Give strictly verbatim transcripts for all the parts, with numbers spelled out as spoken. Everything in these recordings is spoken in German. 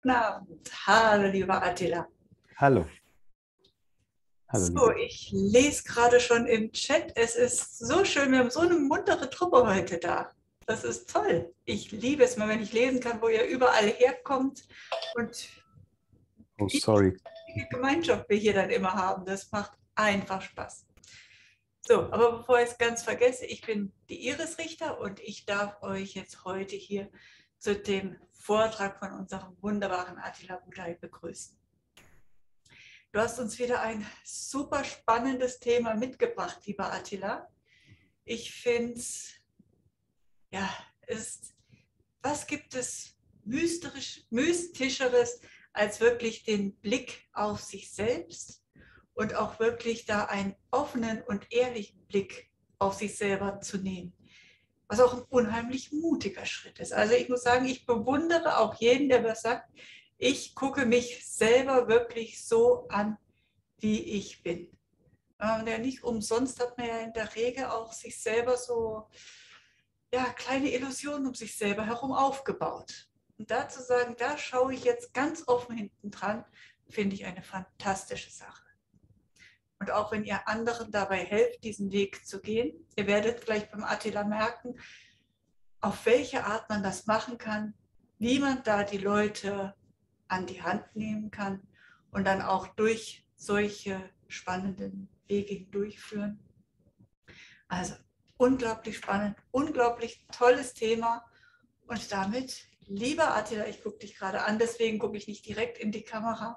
Guten Abend. Hallo, lieber Attila. Hallo. Hallo, So, Lisa. ich lese gerade schon im Chat. Es ist so schön, wir haben so eine muntere Truppe heute da. Das ist toll. Ich liebe es mal, wenn ich lesen kann, wo ihr überall herkommt und Oh, wie sorry. viel Gemeinschaft wir hier dann immer haben. Das macht einfach Spaß. So, aber bevor ich es ganz vergesse, ich bin die Iris Richter und ich darf euch jetzt heute hier zu dem Vortrag von unserem wunderbaren Attila Budai begrüßen. Du hast uns wieder ein super spannendes Thema mitgebracht, lieber Attila. Ich finde es, ja, ist, was gibt es mystisch, mystischeres, als wirklich den Blick auf sich selbst und auch wirklich da einen offenen und ehrlichen Blick auf sich selber zu nehmen, was auch ein unheimlich mutiger Schritt ist. Also ich muss sagen, ich bewundere auch jeden, der was sagt, ich gucke mich selber wirklich so an, wie ich bin. Und ja, nicht umsonst hat man ja in der Regel auch sich selber so ja, kleine Illusionen um sich selber herum aufgebaut. Und da zu sagen, da schaue ich jetzt ganz offen hinten dran, finde ich eine fantastische Sache. Und auch wenn ihr anderen dabei helft, diesen Weg zu gehen, ihr werdet vielleicht beim Attila merken, auf welche Art man das machen kann, wie man da die Leute an die Hand nehmen kann und dann auch durch solche spannenden Wege hindurchführen. Also unglaublich spannend, unglaublich tolles Thema. Und damit, lieber Attila, ich gucke dich gerade an, deswegen gucke ich nicht direkt in die Kamera.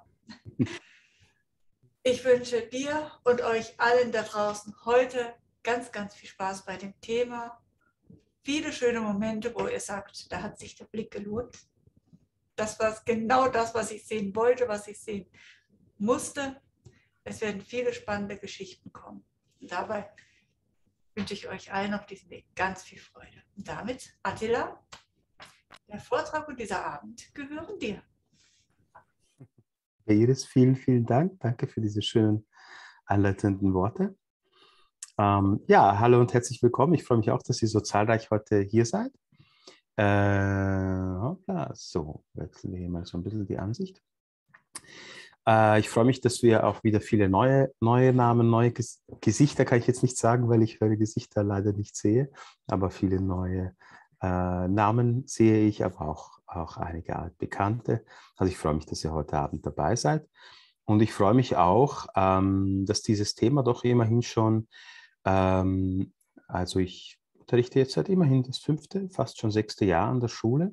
Ich wünsche dir und euch allen da draußen heute ganz, ganz viel Spaß bei dem Thema. Viele schöne Momente, wo ihr sagt, da hat sich der Blick gelohnt. Das war genau das, was ich sehen wollte, was ich sehen musste. Es werden viele spannende Geschichten kommen. Und dabei wünsche ich euch allen auf diesem Weg ganz viel Freude. Und damit, Attila, der Vortrag und dieser Abend gehören dir. Iris, vielen, vielen Dank. Danke für diese schönen einleitenden Worte. Ähm, ja, hallo und herzlich willkommen. Ich freue mich auch, dass ihr so zahlreich heute hier seid. Äh, hoppla, so, wechseln wir hier mal so ein bisschen die Ansicht. Äh, ich freue mich, dass wir auch wieder viele neue, neue Namen, neue Ges Gesichter, kann ich jetzt nicht sagen, weil ich eure Gesichter leider nicht sehe, aber viele neue äh, Namen sehe ich, aber auch, auch einige altbekannte. Also ich freue mich, dass ihr heute Abend dabei seid. Und ich freue mich auch, ähm, dass dieses Thema doch immerhin schon, ähm, also ich unterrichte jetzt seit immerhin das fünfte, fast schon sechste Jahr an der Schule.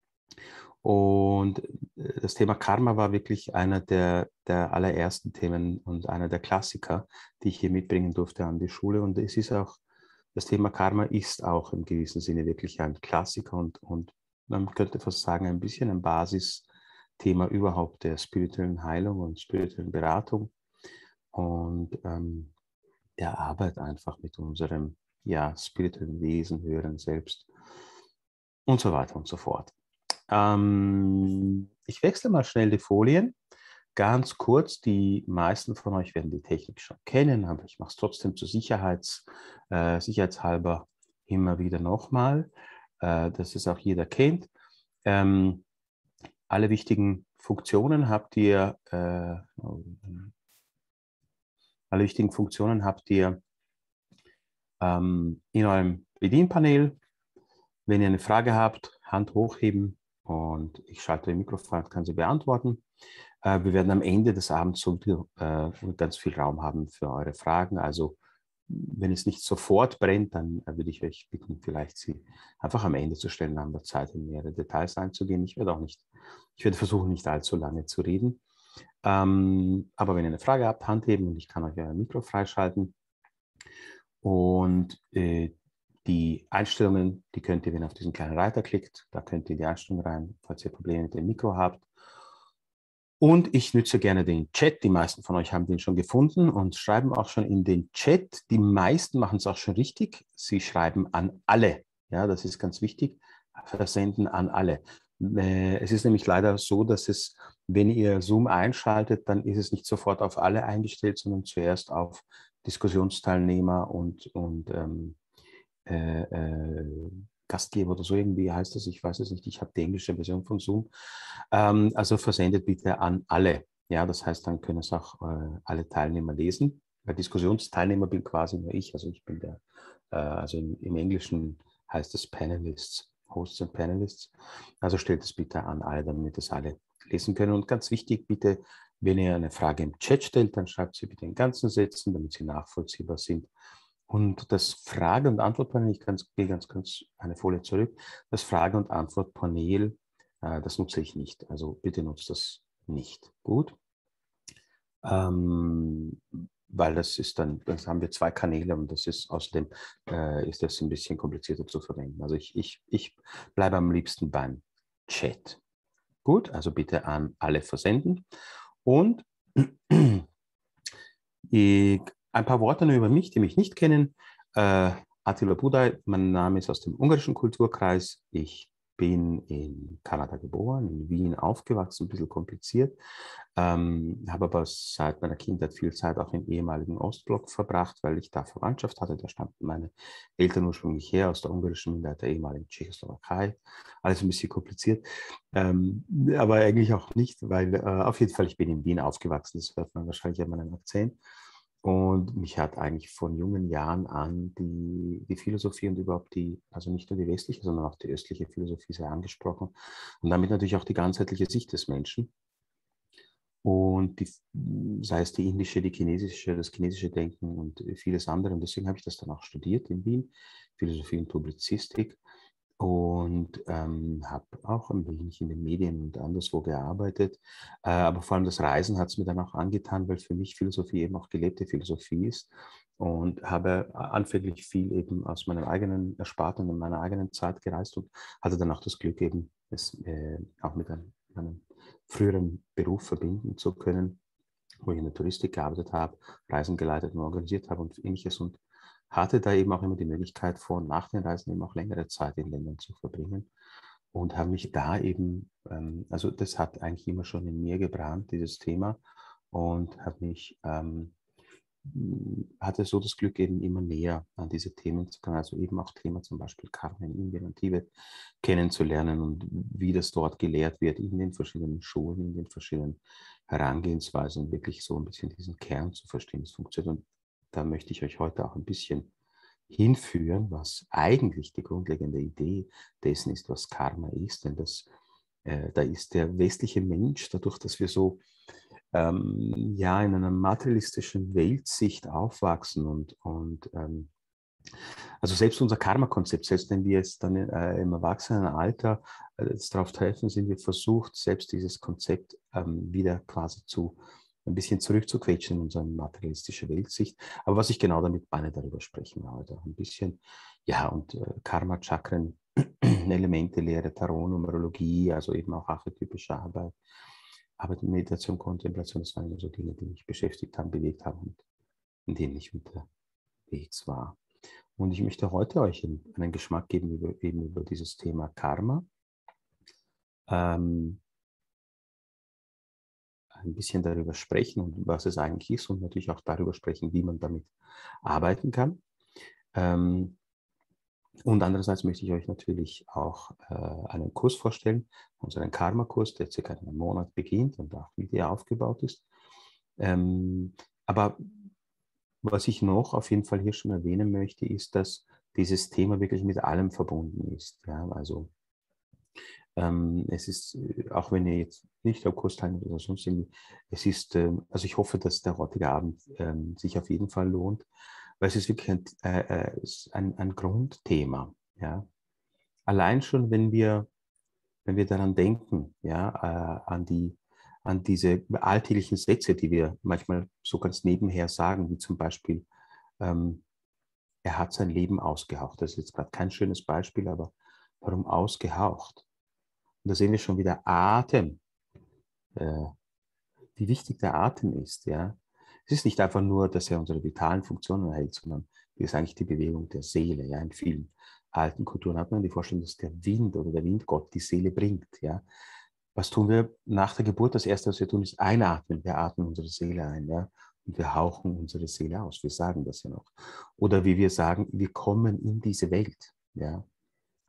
Und das Thema Karma war wirklich einer der, der allerersten Themen und einer der Klassiker, die ich hier mitbringen durfte an die Schule. Und es ist auch, das Thema Karma ist auch im gewissen Sinne wirklich ein Klassiker und, und man könnte fast sagen, ein bisschen ein Basisthema überhaupt der spirituellen Heilung und spirituellen Beratung und ähm, der Arbeit einfach mit unserem ja, spirituellen Wesen, höheren Selbst und so weiter und so fort. Ähm, ich wechsle mal schnell die Folien. Ganz kurz, die meisten von euch werden die Technik schon kennen, aber ich mache es trotzdem zur Sicherheits, äh, sicherheitshalber immer wieder nochmal, äh, dass es auch jeder kennt. Ähm, alle wichtigen Funktionen habt ihr, äh, alle wichtigen Funktionen habt ihr ähm, in eurem Bedienpanel. Wenn ihr eine Frage habt, Hand hochheben und ich schalte das Mikrofon und kann sie beantworten. Äh, wir werden am Ende des Abends so äh, ganz viel Raum haben für eure Fragen. Also wenn es nicht sofort brennt, dann äh, würde ich euch bitten, vielleicht sie einfach am Ende zu stellen. Dann haben wir Zeit, in mehrere Details einzugehen. Ich werde auch nicht, ich werde versuchen, nicht allzu lange zu reden. Ähm, aber wenn ihr eine Frage habt, Hand heben und ich kann euch euer Mikro freischalten. Und äh, die Einstellungen, die könnt ihr, wenn ihr auf diesen kleinen Reiter klickt, da könnt ihr die Einstellungen rein, falls ihr Probleme mit dem Mikro habt. Und ich nütze gerne den Chat. Die meisten von euch haben den schon gefunden und schreiben auch schon in den Chat. Die meisten machen es auch schon richtig. Sie schreiben an alle. Ja, das ist ganz wichtig. Versenden an alle. Es ist nämlich leider so, dass es, wenn ihr Zoom einschaltet, dann ist es nicht sofort auf alle eingestellt, sondern zuerst auf Diskussionsteilnehmer und, und ähm, äh, äh, Gastgeber oder so irgendwie heißt das, ich weiß es nicht, ich habe die englische Version von Zoom. Ähm, also versendet bitte an alle. Ja, das heißt, dann können es auch äh, alle Teilnehmer lesen. Der Diskussionsteilnehmer bin quasi nur ich, also ich bin der, äh, also im, im Englischen heißt es Panelists, Hosts und Panelists. Also stellt es bitte an alle, damit es alle lesen können. Und ganz wichtig, bitte, wenn ihr eine Frage im Chat stellt, dann schreibt sie bitte in ganzen Sätzen, damit sie nachvollziehbar sind. Und das Frage- und Antwortpanel, ich gehe ganz kurz eine Folie zurück, das Frage- und Antwortpanel, äh, das nutze ich nicht. Also bitte nutzt das nicht. Gut. Ähm, weil das ist dann, dann haben wir zwei Kanäle und das ist außerdem äh, ist das ein bisschen komplizierter zu verwenden. Also ich, ich, ich bleibe am liebsten beim Chat. Gut, also bitte an alle versenden. Und ich, ein paar Worte nur über mich, die mich nicht kennen. Äh, Attila Budaj, mein Name ist aus dem ungarischen Kulturkreis. Ich bin in Kanada geboren, in Wien aufgewachsen, ein bisschen kompliziert. Ähm, habe aber seit meiner Kindheit viel Zeit auch im ehemaligen Ostblock verbracht, weil ich da Verwandtschaft hatte. Da stammten meine Eltern ursprünglich her aus der ungarischen Minderheit der ehemaligen Tschechoslowakei. Alles ein bisschen kompliziert, ähm, aber eigentlich auch nicht, weil äh, auf jeden Fall, ich bin in Wien aufgewachsen, das hört man wahrscheinlich an meinem Akzent. Und mich hat eigentlich von jungen Jahren an die, die Philosophie und überhaupt die, also nicht nur die westliche, sondern auch die östliche Philosophie sehr angesprochen. Und damit natürlich auch die ganzheitliche Sicht des Menschen. Und die, sei es die indische, die chinesische, das chinesische Denken und vieles andere. Und deswegen habe ich das dann auch studiert in Wien, Philosophie und Publizistik. Und ähm, habe auch ein wenig in den Medien und anderswo gearbeitet. Äh, aber vor allem das Reisen hat es mir dann auch angetan, weil für mich Philosophie eben auch gelebte Philosophie ist. Und habe anfänglich viel eben aus meinem eigenen Ersparten und meiner eigenen Zeit gereist und hatte dann auch das Glück, eben es äh, auch mit einem, einem früheren Beruf verbinden zu können, wo ich in der Touristik gearbeitet habe, Reisen geleitet und organisiert habe und ähnliches. Und hatte da eben auch immer die Möglichkeit, vor und nach den Reisen eben auch längere Zeit in Ländern zu verbringen und habe mich da eben, ähm, also das hat eigentlich immer schon in mir gebrannt, dieses Thema, und habe mich, ähm, hatte so das Glück, eben immer näher an diese Themen zu kommen, also eben auch Thema zum Beispiel Karma in Indien und Tibet kennenzulernen und wie das dort gelehrt wird in den verschiedenen Schulen, in den verschiedenen Herangehensweisen und wirklich so ein bisschen diesen Kern zu verstehen. Das funktioniert, und da möchte ich euch heute auch ein bisschen hinführen, was eigentlich die grundlegende Idee dessen ist, was Karma ist. Denn das, äh, da ist der westliche Mensch, dadurch, dass wir so ähm, ja, in einer materialistischen Weltsicht aufwachsen und, und ähm, also selbst unser Karma-Konzept, selbst wenn wir jetzt dann äh, im Erwachsenenalter äh, jetzt darauf treffen, sind wir versucht, selbst dieses Konzept ähm, wieder quasi zu ein bisschen zurückzuquetschen in unsere materialistische Weltsicht. Aber was ich genau damit meine, darüber sprechen wir heute auch ein bisschen. Ja, und äh, Karma-Chakren, Elemente, Lehre, Tarot, Numerologie, also eben auch archetypische Arbeit. Arbeit, Meditation, Kontemplation, das waren immer so Dinge, die mich beschäftigt haben, bewegt haben und in denen ich unterwegs war. Und ich möchte heute euch einen Geschmack geben über, eben über dieses Thema Karma. Ähm, ein bisschen darüber sprechen und was es eigentlich ist und natürlich auch darüber sprechen, wie man damit arbeiten kann. Ähm, und andererseits möchte ich euch natürlich auch äh, einen Kurs vorstellen, unseren Karma-Kurs, der circa in einem Monat beginnt und auch wie der aufgebaut ist. Ähm, aber was ich noch auf jeden Fall hier schon erwähnen möchte, ist, dass dieses Thema wirklich mit allem verbunden ist. Ja, also ähm, es ist, auch wenn ihr jetzt nicht am Kurs teilnehmt oder sonst irgendwie, es ist, ähm, also ich hoffe, dass der heutige Abend ähm, sich auf jeden Fall lohnt, weil es ist wirklich ein, äh, ein, ein Grundthema. Ja. Allein schon, wenn wir, wenn wir daran denken, ja, äh, an die, an diese alltäglichen Sätze, die wir manchmal so ganz nebenher sagen, wie zum Beispiel, ähm, er hat sein Leben ausgehaucht. Das ist jetzt gerade kein schönes Beispiel, aber warum ausgehaucht? Und da sehen wir schon wieder Atem, äh, wie wichtig der Atem ist. Ja? Es ist nicht einfach nur, dass er unsere vitalen Funktionen erhält, sondern es ist eigentlich die Bewegung der Seele. Ja? In vielen alten Kulturen hat man die Vorstellung, dass der Wind oder der Windgott die Seele bringt. Ja? Was tun wir nach der Geburt? Das Erste, was wir tun, ist einatmen. Wir atmen unsere Seele ein. Ja? Und wir hauchen unsere Seele aus. Wir sagen das ja noch. Oder wie wir sagen, wir kommen in diese Welt. Ja?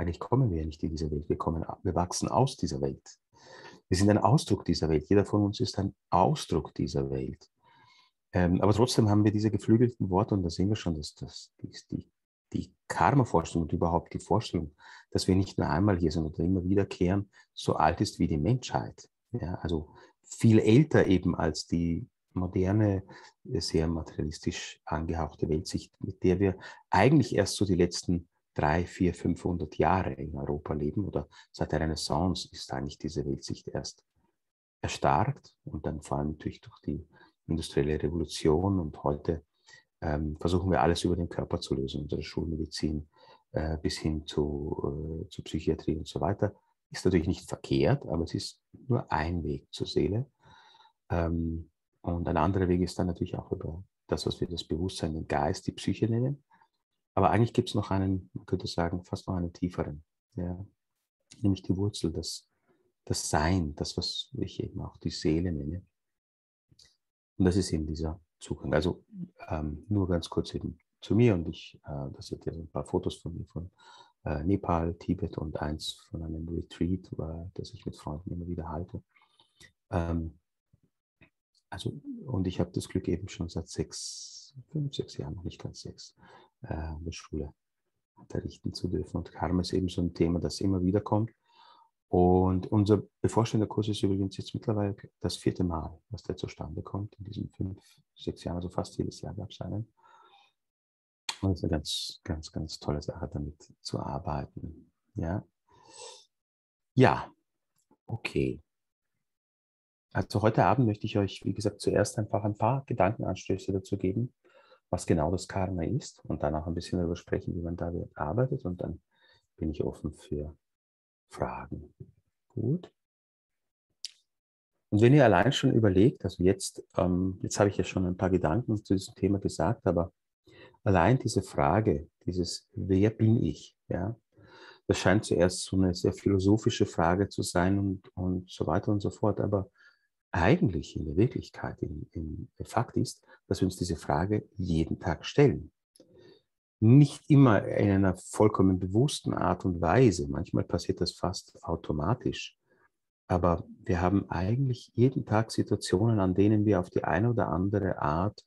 eigentlich kommen wir ja nicht in diese Welt, wir, kommen, wir wachsen aus dieser Welt. Wir sind ein Ausdruck dieser Welt. Jeder von uns ist ein Ausdruck dieser Welt. Ähm, aber trotzdem haben wir diese geflügelten Worte und da sehen wir schon, dass das, die, die Karma-Vorstellung und überhaupt die Vorstellung, dass wir nicht nur einmal hier sind, sondern immer wiederkehren, so alt ist wie die Menschheit. Ja, also viel älter eben als die moderne, sehr materialistisch angehauchte Weltsicht, mit der wir eigentlich erst so die letzten drei, vier, fünfhundert Jahre in Europa leben oder seit der Renaissance ist eigentlich diese Weltsicht erst erstarkt und dann vor allem natürlich durch die industrielle Revolution und heute ähm, versuchen wir alles über den Körper zu lösen, unsere Schulmedizin äh, bis hin zu, äh, zu Psychiatrie und so weiter. Ist natürlich nicht verkehrt, aber es ist nur ein Weg zur Seele. Ähm, und ein anderer Weg ist dann natürlich auch über das, was wir das Bewusstsein, den Geist, die Psyche nennen. Aber eigentlich gibt es noch einen, man könnte sagen, fast noch einen tieferen, ja, nämlich die Wurzel, das, das Sein, das, was ich eben auch die Seele nenne. Und das ist eben dieser Zugang. Also ähm, nur ganz kurz eben zu mir und ich, äh, das sind ja so ein paar Fotos von mir von äh, Nepal, Tibet und eins von einem Retreat, äh, das ich mit Freunden immer wieder halte. Ähm, also, und ich habe das Glück eben schon seit sechs, fünf, sechs Jahren, noch nicht ganz sechs, äh, in der Schule unterrichten zu dürfen. Und Karma ist eben so ein Thema, das immer wieder kommt. Und unser bevorstehender Kurs ist übrigens jetzt mittlerweile das vierte Mal, dass der zustande kommt. In diesen fünf, sechs Jahren, also fast jedes Jahr gab es einen. Und es ist eine ganz, ganz, ganz tolle Sache, damit zu arbeiten. Ja, ja, okay. Also heute Abend möchte ich euch, wie gesagt, zuerst einfach ein paar Gedankenanstöße dazu geben, was genau das Karma ist und dann auch ein bisschen darüber sprechen, wie man da arbeitet. Und dann bin ich offen für Fragen. Gut. Und wenn ihr allein schon überlegt, also jetzt, ähm, jetzt habe ich ja schon ein paar Gedanken zu diesem Thema gesagt, aber allein diese Frage, dieses Wer bin ich, ja, das scheint zuerst so eine sehr philosophische Frage zu sein und, und so weiter und so fort, aber eigentlich in der Wirklichkeit, in, in, der Fakt ist, dass wir uns diese Frage jeden Tag stellen. Nicht immer in einer vollkommen bewussten Art und Weise, manchmal passiert das fast automatisch. Aber wir haben eigentlich jeden Tag Situationen, an denen wir auf die eine oder andere Art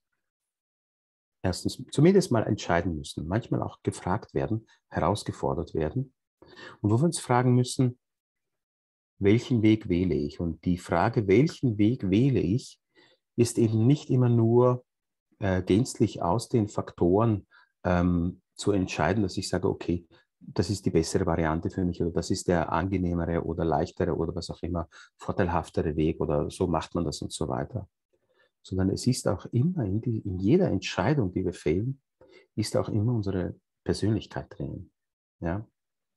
erstens zumindest mal entscheiden müssen, manchmal auch gefragt werden, herausgefordert werden und wo wir uns fragen müssen, welchen Weg wähle ich? Und die Frage, welchen Weg wähle ich, ist eben nicht immer nur äh, gänzlich aus den Faktoren ähm, zu entscheiden, dass ich sage, okay, das ist die bessere Variante für mich oder das ist der angenehmere oder leichtere oder was auch immer, vorteilhaftere Weg oder so macht man das und so weiter. Sondern es ist auch immer in, die, in jeder Entscheidung, die wir fällen, ist auch immer unsere Persönlichkeit drinnen. Ja?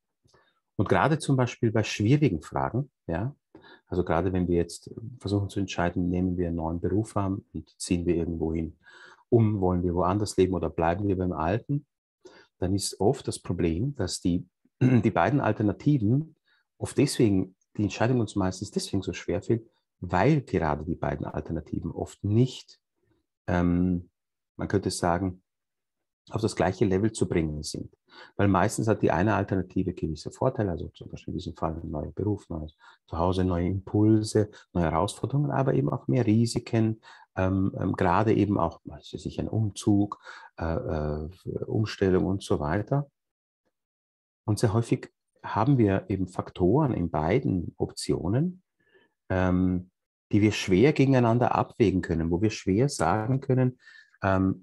Und gerade zum Beispiel bei schwierigen Fragen, ja, also gerade wenn wir jetzt versuchen zu entscheiden, nehmen wir einen neuen Beruf an und ziehen wir irgendwo hin um, wollen wir woanders leben oder bleiben wir beim Alten, dann ist oft das Problem, dass die, die beiden Alternativen oft deswegen, die Entscheidung uns meistens deswegen so schwer fällt, weil gerade die beiden Alternativen oft nicht, ähm, man könnte sagen, auf das gleiche Level zu bringen sind. Weil meistens hat die eine Alternative gewisse Vorteile, also zum Beispiel in diesem Fall ein neuer Beruf, neues Zuhause, neue Impulse, neue Herausforderungen, aber eben auch mehr Risiken, ähm, ähm, gerade eben auch, weiß ich nicht, ein Umzug, äh, äh, Umstellung und so weiter. Und sehr häufig haben wir eben Faktoren in beiden Optionen, ähm, die wir schwer gegeneinander abwägen können, wo wir schwer sagen können, ähm,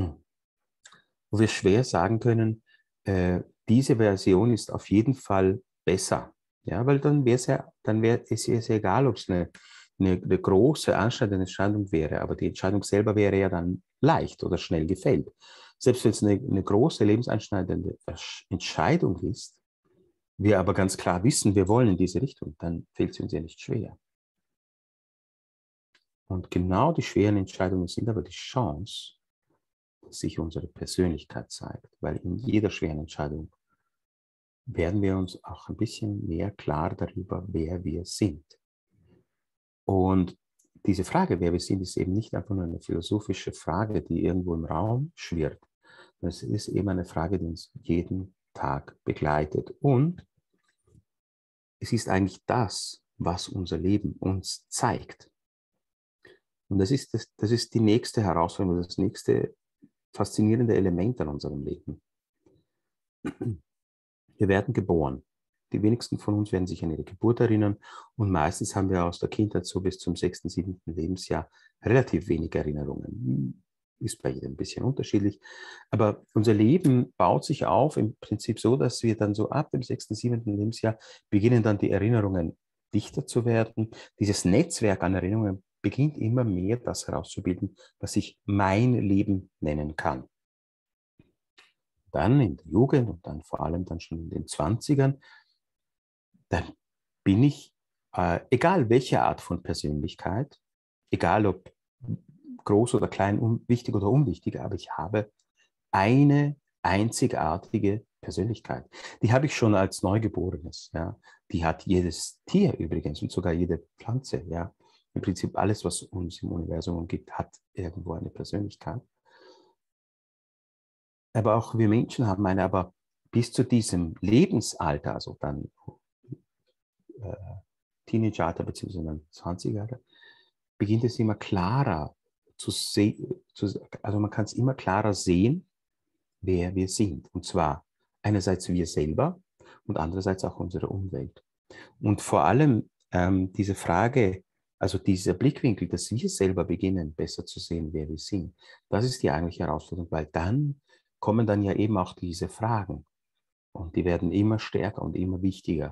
wo wir schwer sagen können, äh, diese Version ist auf jeden Fall besser. Ja, weil dann wäre es ja, dann wäre es ja egal, ob es eine, eine, eine große, anstrengende Entscheidung wäre, aber die Entscheidung selber wäre ja dann leicht oder schnell gefällt. Selbst wenn es eine, eine große, lebenseinschneidende Entscheidung ist, wir aber ganz klar wissen, wir wollen in diese Richtung, dann fällt es uns ja nicht schwer. Und genau die schweren Entscheidungen sind aber die Chance, dass sich unsere Persönlichkeit zeigt, weil in jeder schweren Entscheidung werden wir uns auch ein bisschen mehr klar darüber, wer wir sind. Und diese Frage, wer wir sind, ist eben nicht einfach nur eine philosophische Frage, die irgendwo im Raum schwirrt. Es ist eben eine Frage, die uns jeden Tag begleitet. Und es ist eigentlich das, was unser Leben uns zeigt. Und das ist, das, das ist die nächste Herausforderung, das nächste faszinierende Element an unserem Leben. Wir werden geboren. Die wenigsten von uns werden sich an ihre Geburt erinnern und meistens haben wir aus der Kindheit so bis zum sechsten, siebten Lebensjahr relativ wenig Erinnerungen. Ist bei jedem ein bisschen unterschiedlich. Aber unser Leben baut sich auf im Prinzip so, dass wir dann so ab dem sechsten, siebten Lebensjahr beginnen dann die Erinnerungen dichter zu werden. Dieses Netzwerk an Erinnerungen beginnt immer mehr das herauszubilden, was ich mein Leben nennen kann. Dann in der Jugend und dann vor allem dann schon in den Zwanzigern, dann bin ich, äh, egal welche Art von Persönlichkeit, egal ob groß oder klein, un, wichtig oder unwichtig, aber ich habe eine einzigartige Persönlichkeit. Die habe ich schon als Neugeborenes. Ja. Die hat jedes Tier übrigens und sogar jede Pflanze. Ja. Im Prinzip alles, was uns im Universum umgibt, hat irgendwo eine Persönlichkeit. Aber auch wir Menschen haben eine, aber bis zu diesem Lebensalter, also dann äh, Teenageralter bzw. dann zwanzigeralter, beginnt es immer klarer zu sehen, also man kann es immer klarer sehen, wer wir sind. Und zwar einerseits wir selber und andererseits auch unsere Umwelt. Und vor allem ähm, diese Frage, also dieser Blickwinkel, dass wir selber beginnen, besser zu sehen, wer wir sind, das ist die eigentliche Herausforderung, weil dann kommen dann ja eben auch diese Fragen und die werden immer stärker und immer wichtiger.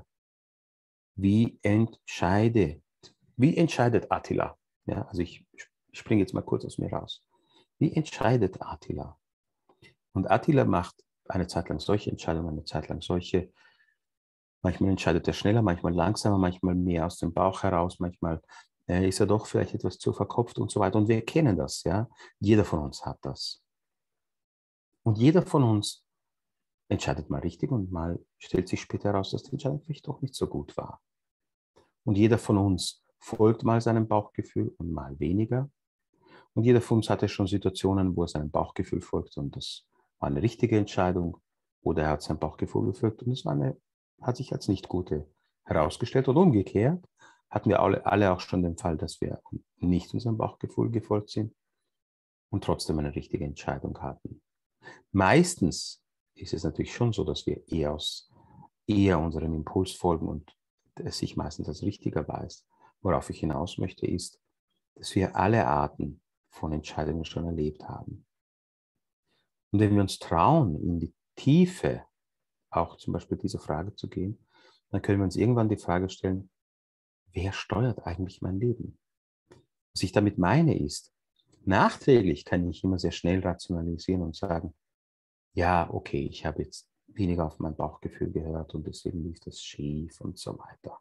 Wie entscheidet, wie entscheidet Attila? Ja, also ich springe jetzt mal kurz aus mir raus. Wie entscheidet Attila? Und Attila macht eine Zeit lang solche Entscheidungen, eine Zeit lang solche. Manchmal entscheidet er schneller, manchmal langsamer, manchmal mehr aus dem Bauch heraus, manchmal äh, ist er doch vielleicht etwas zu verkopft und so weiter. Und wir kennen das, ja. Jeder von uns hat das. Und jeder von uns entscheidet mal richtig und mal stellt sich später heraus, dass die Entscheidung vielleicht doch nicht so gut war. Und jeder von uns folgt mal seinem Bauchgefühl und mal weniger. Und jeder von uns hatte schon Situationen, wo er seinem Bauchgefühl folgt und das war eine richtige Entscheidung oder er hat sein Bauchgefühl gefolgt und es war eine, hat sich als nicht gute herausgestellt. Und umgekehrt hatten wir alle, alle auch schon den Fall, dass wir nicht unserem Bauchgefühl gefolgt sind und trotzdem eine richtige Entscheidung hatten. Meistens ist es natürlich schon so, dass wir eher, aus, eher unserem Impuls folgen und es sich meistens als richtiger weiß. Worauf ich hinaus möchte, ist, dass wir alle Arten von Entscheidungen schon erlebt haben. Und wenn wir uns trauen, in die Tiefe auch zum Beispiel diese Frage zu gehen, dann können wir uns irgendwann die Frage stellen, wer steuert eigentlich mein Leben? Was ich damit meine ist, nachträglich kann ich immer sehr schnell rationalisieren und sagen, ja, okay, ich habe jetzt weniger auf mein Bauchgefühl gehört und deswegen lief das schief und so weiter.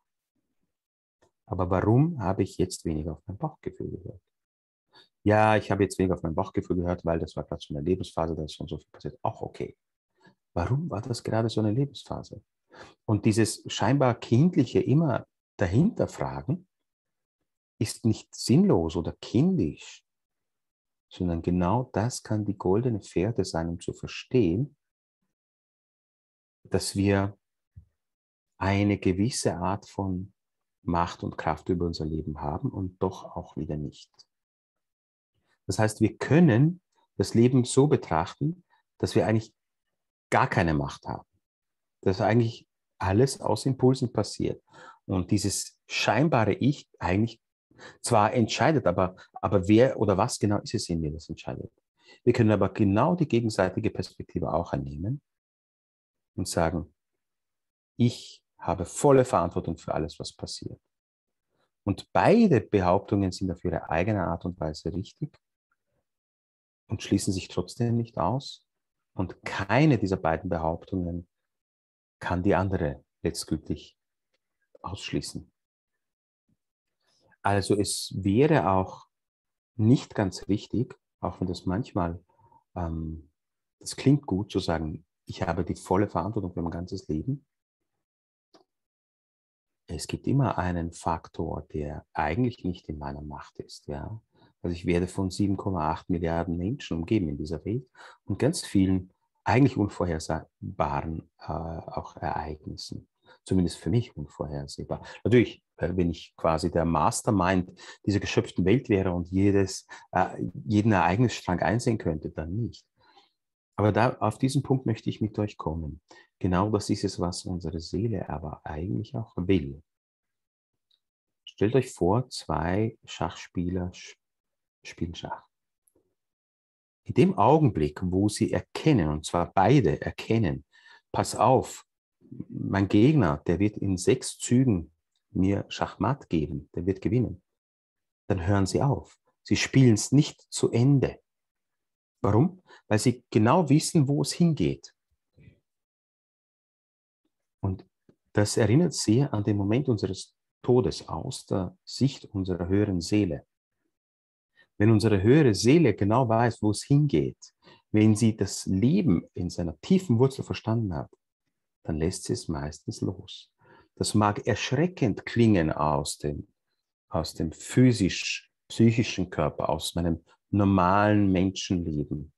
Aber warum habe ich jetzt weniger auf mein Bauchgefühl gehört? Ja, ich habe jetzt weniger auf mein Bauchgefühl gehört, weil das war gerade so eine Lebensphase, da ist so und so viel passiert. Auch okay. Warum war das gerade so eine Lebensphase? Und dieses scheinbar kindliche immer dahinter fragen ist nicht sinnlos oder kindisch, sondern genau das kann die goldene Fährte sein, um zu verstehen, dass wir eine gewisse Art von Macht und Kraft über unser Leben haben und doch auch wieder nicht. Das heißt, wir können das Leben so betrachten, dass wir eigentlich gar keine Macht haben. Dass eigentlich alles aus Impulsen passiert. Und dieses scheinbare Ich eigentlich zwar entscheidet, aber, aber wer oder was genau ist es in mir, das entscheidet. Wir können aber genau die gegenseitige Perspektive auch annehmen und sagen, ich habe volle Verantwortung für alles, was passiert. Und beide Behauptungen sind auf ihre eigene Art und Weise richtig und schließen sich trotzdem nicht aus. Und keine dieser beiden Behauptungen kann die andere letztgültig ausschließen. Also es wäre auch nicht ganz richtig, auch wenn das manchmal, ähm, das klingt gut zu sagen, ich habe die volle Verantwortung für mein ganzes Leben. Es gibt immer einen Faktor, der eigentlich nicht in meiner Macht ist. Ja? Also ich werde von sieben Komma acht Milliarden Menschen umgeben in dieser Welt und ganz vielen eigentlich unvorhersehbaren äh, auch Ereignissen. Zumindest für mich unvorhersehbar. Natürlich, äh, wenn ich quasi der Mastermind dieser geschöpften Welt wäre und jedes, äh, jeden Ereignisstrang einsehen könnte, dann nicht. Aber da, auf diesen Punkt möchte ich mit euch kommen. Genau das ist es, was unsere Seele aber eigentlich auch will. Stellt euch vor, zwei Schachspieler spielen Schach. In dem Augenblick, wo sie erkennen, und zwar beide erkennen, pass auf, mein Gegner, der wird in sechs Zügen mir Schachmatt geben, der wird gewinnen, dann hören sie auf. Sie spielen es nicht zu Ende. Warum? Weil sie genau wissen, wo es hingeht. Und das erinnert sehr an den Moment unseres Todes aus der Sicht unserer höheren Seele. Wenn unsere höhere Seele genau weiß, wo es hingeht, wenn sie das Leben in seiner tiefen Wurzel verstanden hat, dann lässt sie es meistens los. Das mag erschreckend klingen aus dem, aus dem physisch-psychischen Körper, aus meinem normalen Menschenleben.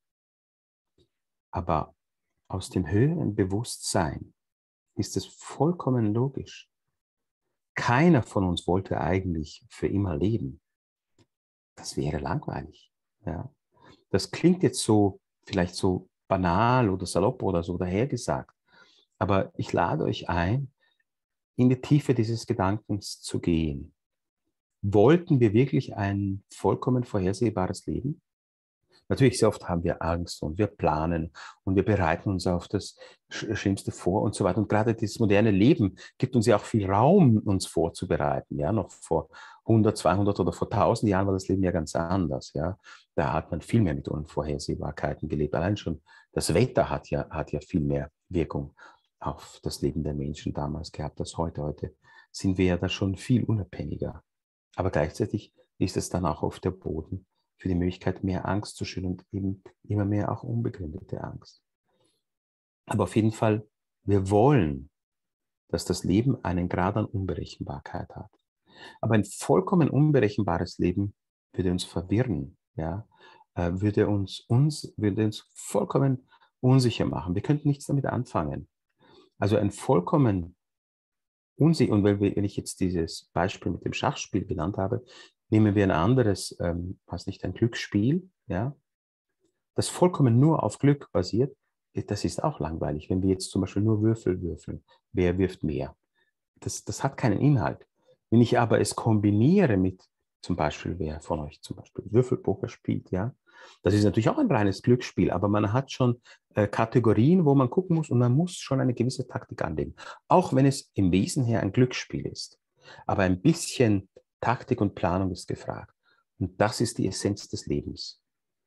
Aber aus dem höheren Bewusstsein ist es vollkommen logisch. Keiner von uns wollte eigentlich für immer leben. Das wäre langweilig. Ja. Das klingt jetzt so, vielleicht so banal oder salopp oder so dahergesagt. Aber ich lade euch ein, in die Tiefe dieses Gedankens zu gehen. Wollten wir wirklich ein vollkommen vorhersehbares Leben? Natürlich, sehr oft haben wir Angst und wir planen und wir bereiten uns auf das Schlimmste vor und so weiter. Und gerade dieses moderne Leben gibt uns ja auch viel Raum, uns vorzubereiten. Ja, noch vor hundert, zweihundert oder vor tausend Jahren war das Leben ja ganz anders. Ja, da hat man viel mehr mit Unvorhersehbarkeiten gelebt. Allein schon das Wetter hat ja, hat ja viel mehr Wirkung auf das Leben der Menschen damals gehabt als heute. Heute sind wir ja da schon viel unabhängiger. Aber gleichzeitig ist es dann auch auf der Boden für die Möglichkeit, mehr Angst zu schüren und eben immer mehr auch unbegründete Angst. Aber auf jeden Fall, wir wollen, dass das Leben einen Grad an Unberechenbarkeit hat. Aber ein vollkommen unberechenbares Leben würde uns verwirren, ja, würde uns, uns, würde uns vollkommen unsicher machen. Wir könnten nichts damit anfangen. Also ein vollkommen unsicher, und wenn ich jetzt dieses Beispiel mit dem Schachspiel genannt habe, nehmen wir ein anderes, ähm, was nicht, ein Glücksspiel, ja, das vollkommen nur auf Glück basiert, das ist auch langweilig. Wenn wir jetzt zum Beispiel nur Würfel würfeln, wer wirft mehr? Das, das hat keinen Inhalt. Wenn ich aber es kombiniere mit zum Beispiel, wer von euch zum Beispiel Würfelpoker spielt, ja, das ist natürlich auch ein reines Glücksspiel, aber man hat schon äh, Kategorien, wo man gucken muss und man muss schon eine gewisse Taktik anlegen. Auch wenn es im Wesen her ein Glücksspiel ist. Aber ein bisschen Taktik und Planung ist gefragt. Und das ist die Essenz des Lebens.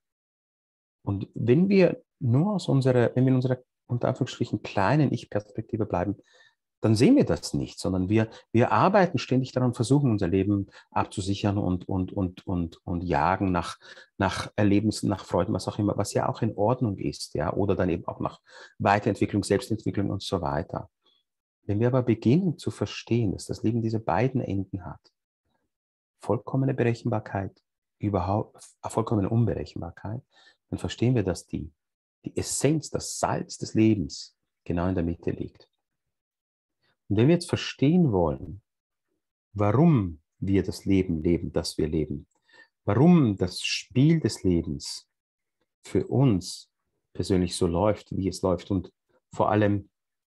Und wenn wir nur aus unserer, wenn wir in unserer unter Anführungsstrichen kleinen Ich-Perspektive bleiben, dann sehen wir das nicht, sondern wir, wir arbeiten ständig daran, versuchen unser Leben abzusichern und, und, und, und, und jagen nach, nach Erlebnissen, nach Freuden, was auch immer, was ja auch in Ordnung ist, ja, oder dann eben auch nach Weiterentwicklung, Selbstentwicklung und so weiter. Wenn wir aber beginnen zu verstehen, dass das Leben diese beiden Enden hat, vollkommene Berechenbarkeit, überhaupt vollkommene Unberechenbarkeit, dann verstehen wir, dass die, die Essenz, das Salz des Lebens genau in der Mitte liegt. Und wenn wir jetzt verstehen wollen, warum wir das Leben leben, das wir leben, warum das Spiel des Lebens für uns persönlich so läuft, wie es läuft und vor allem,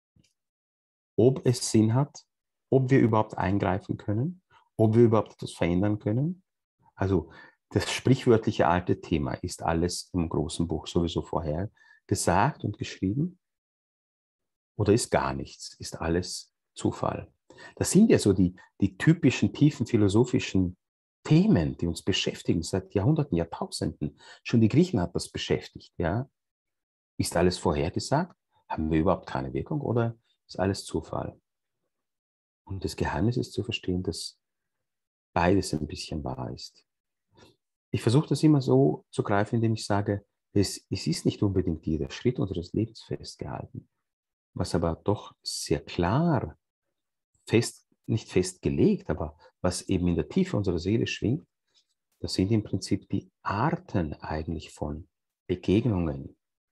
ob es Sinn hat, ob wir überhaupt eingreifen können, ob wir überhaupt etwas verändern können. Also das sprichwörtliche alte Thema, ist alles im großen Buch sowieso vorher gesagt und geschrieben? Oder ist gar nichts? Ist alles Zufall? Das sind ja so die, die typischen tiefen philosophischen Themen, die uns beschäftigen seit Jahrhunderten, Jahrtausenden. Schon die Griechen hat das beschäftigt. Ja? Ist alles vorhergesagt? Haben wir überhaupt keine Wirkung oder ist alles Zufall? Und das Geheimnis ist zu verstehen, dass beides ein bisschen wahr ist. Ich versuche das immer so zu greifen, indem ich sage, es, es ist nicht unbedingt jeder Schritt unseres Lebens festgehalten. Was aber doch sehr klar fest, nicht festgelegt, aber was eben in der Tiefe unserer Seele schwingt, das sind im Prinzip die Arten eigentlich von Begegnungen,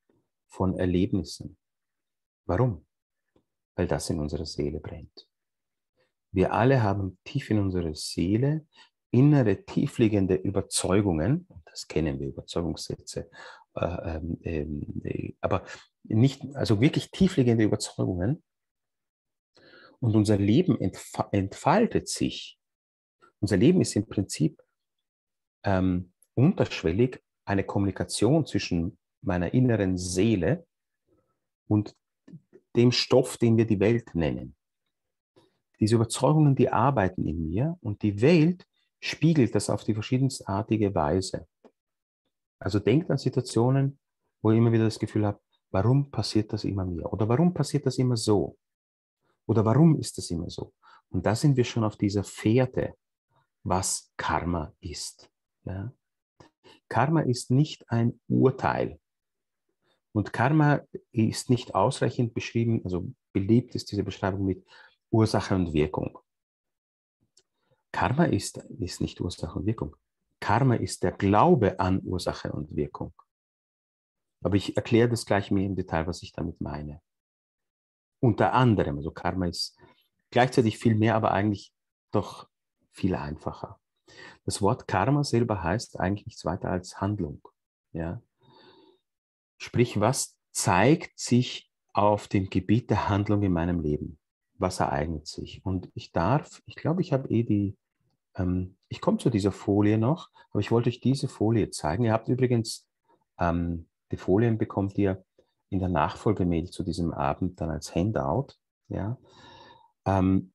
von Erlebnissen. Warum? Weil das in unserer Seele brennt. Wir alle haben tief in unserer Seele innere, tiefliegende Überzeugungen, das kennen wir, Überzeugungssätze, äh, äh, aber nicht, also wirklich tiefliegende Überzeugungen. Und unser Leben entfaltet sich. Unser Leben ist im Prinzip ähm, unterschwellig eine Kommunikation zwischen meiner inneren Seele und dem Stoff, den wir die Welt nennen. Diese Überzeugungen, die arbeiten in mir und die Welt spiegelt das auf die verschiedenartige Weise. Also denkt an Situationen, wo ich immer wieder das Gefühl habe, warum passiert das immer mir? Oder warum passiert das immer so? Oder warum ist das immer so? Und da sind wir schon auf dieser Fährte, was Karma ist. Ja? Karma ist nicht ein Urteil. Und Karma ist nicht ausreichend beschrieben, also beliebt ist diese Beschreibung mit Ursache und Wirkung. Karma ist, ist nicht Ursache und Wirkung. Karma ist der Glaube an Ursache und Wirkung. Aber ich erkläre das gleich mehr im Detail, was ich damit meine. Unter anderem, also Karma ist gleichzeitig viel mehr, aber eigentlich doch viel einfacher. Das Wort Karma selber heißt eigentlich nichts weiter als Handlung. Ja? Sprich, was zeigt sich auf dem Gebiet der Handlung in meinem Leben? Was ereignet sich? Und ich darf, ich glaube, ich habe eh die, ähm, ich komme zu dieser Folie noch, aber ich wollte euch diese Folie zeigen. Ihr habt übrigens, ähm, die Folien bekommt ihr in der Nachfolgemail zu diesem Abend dann als Handout. Ja? Ähm,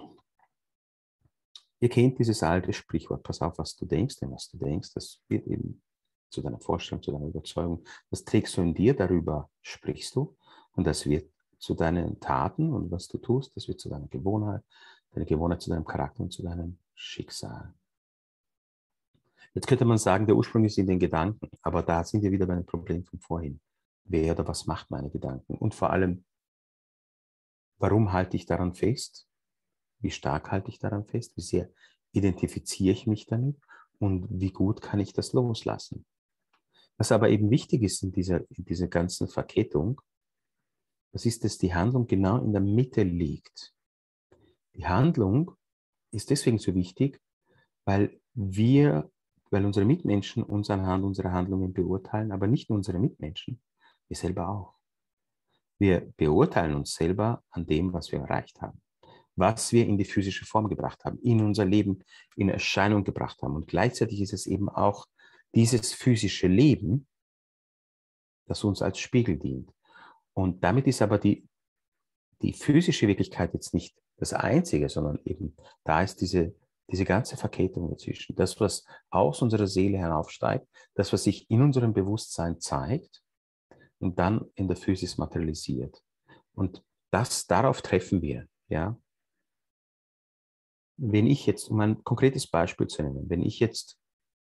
ihr kennt dieses alte Sprichwort, pass auf, was du denkst, denn was du denkst, das wird eben zu deiner Vorstellung, zu deiner Überzeugung, das trägst du in dir, darüber sprichst du und das wird zu deinen Taten und was du tust, das wird zu deiner Gewohnheit, deine Gewohnheit zu deinem Charakter und zu deinem Schicksal. Jetzt könnte man sagen, der Ursprung ist in den Gedanken, aber da sind wir wieder bei einem Problem von vorhin. Wer oder was macht meine Gedanken? Und vor allem, warum halte ich daran fest? Wie stark halte ich daran fest? Wie sehr identifiziere ich mich damit? Und wie gut kann ich das loslassen? Was aber eben wichtig ist in dieser, in dieser ganzen Verkettung, das ist, dass die Handlung genau in der Mitte liegt. Die Handlung ist deswegen so wichtig, weil wir, weil unsere Mitmenschen uns anhand unserer Handlungen beurteilen, aber nicht nur unsere Mitmenschen, wir selber auch. Wir beurteilen uns selber an dem, was wir erreicht haben, was wir in die physische Form gebracht haben, in unser Leben in Erscheinung gebracht haben. Und gleichzeitig ist es eben auch dieses physische Leben, das uns als Spiegel dient. Und damit ist aber die, die physische Wirklichkeit jetzt nicht das Einzige, sondern eben da ist diese, diese ganze Verkettung dazwischen. Das, was aus unserer Seele heraufsteigt, das, was sich in unserem Bewusstsein zeigt und dann in der Physis materialisiert. Und das, darauf treffen wir. Ja? Wenn ich jetzt, um ein konkretes Beispiel zu nennen, wenn ich jetzt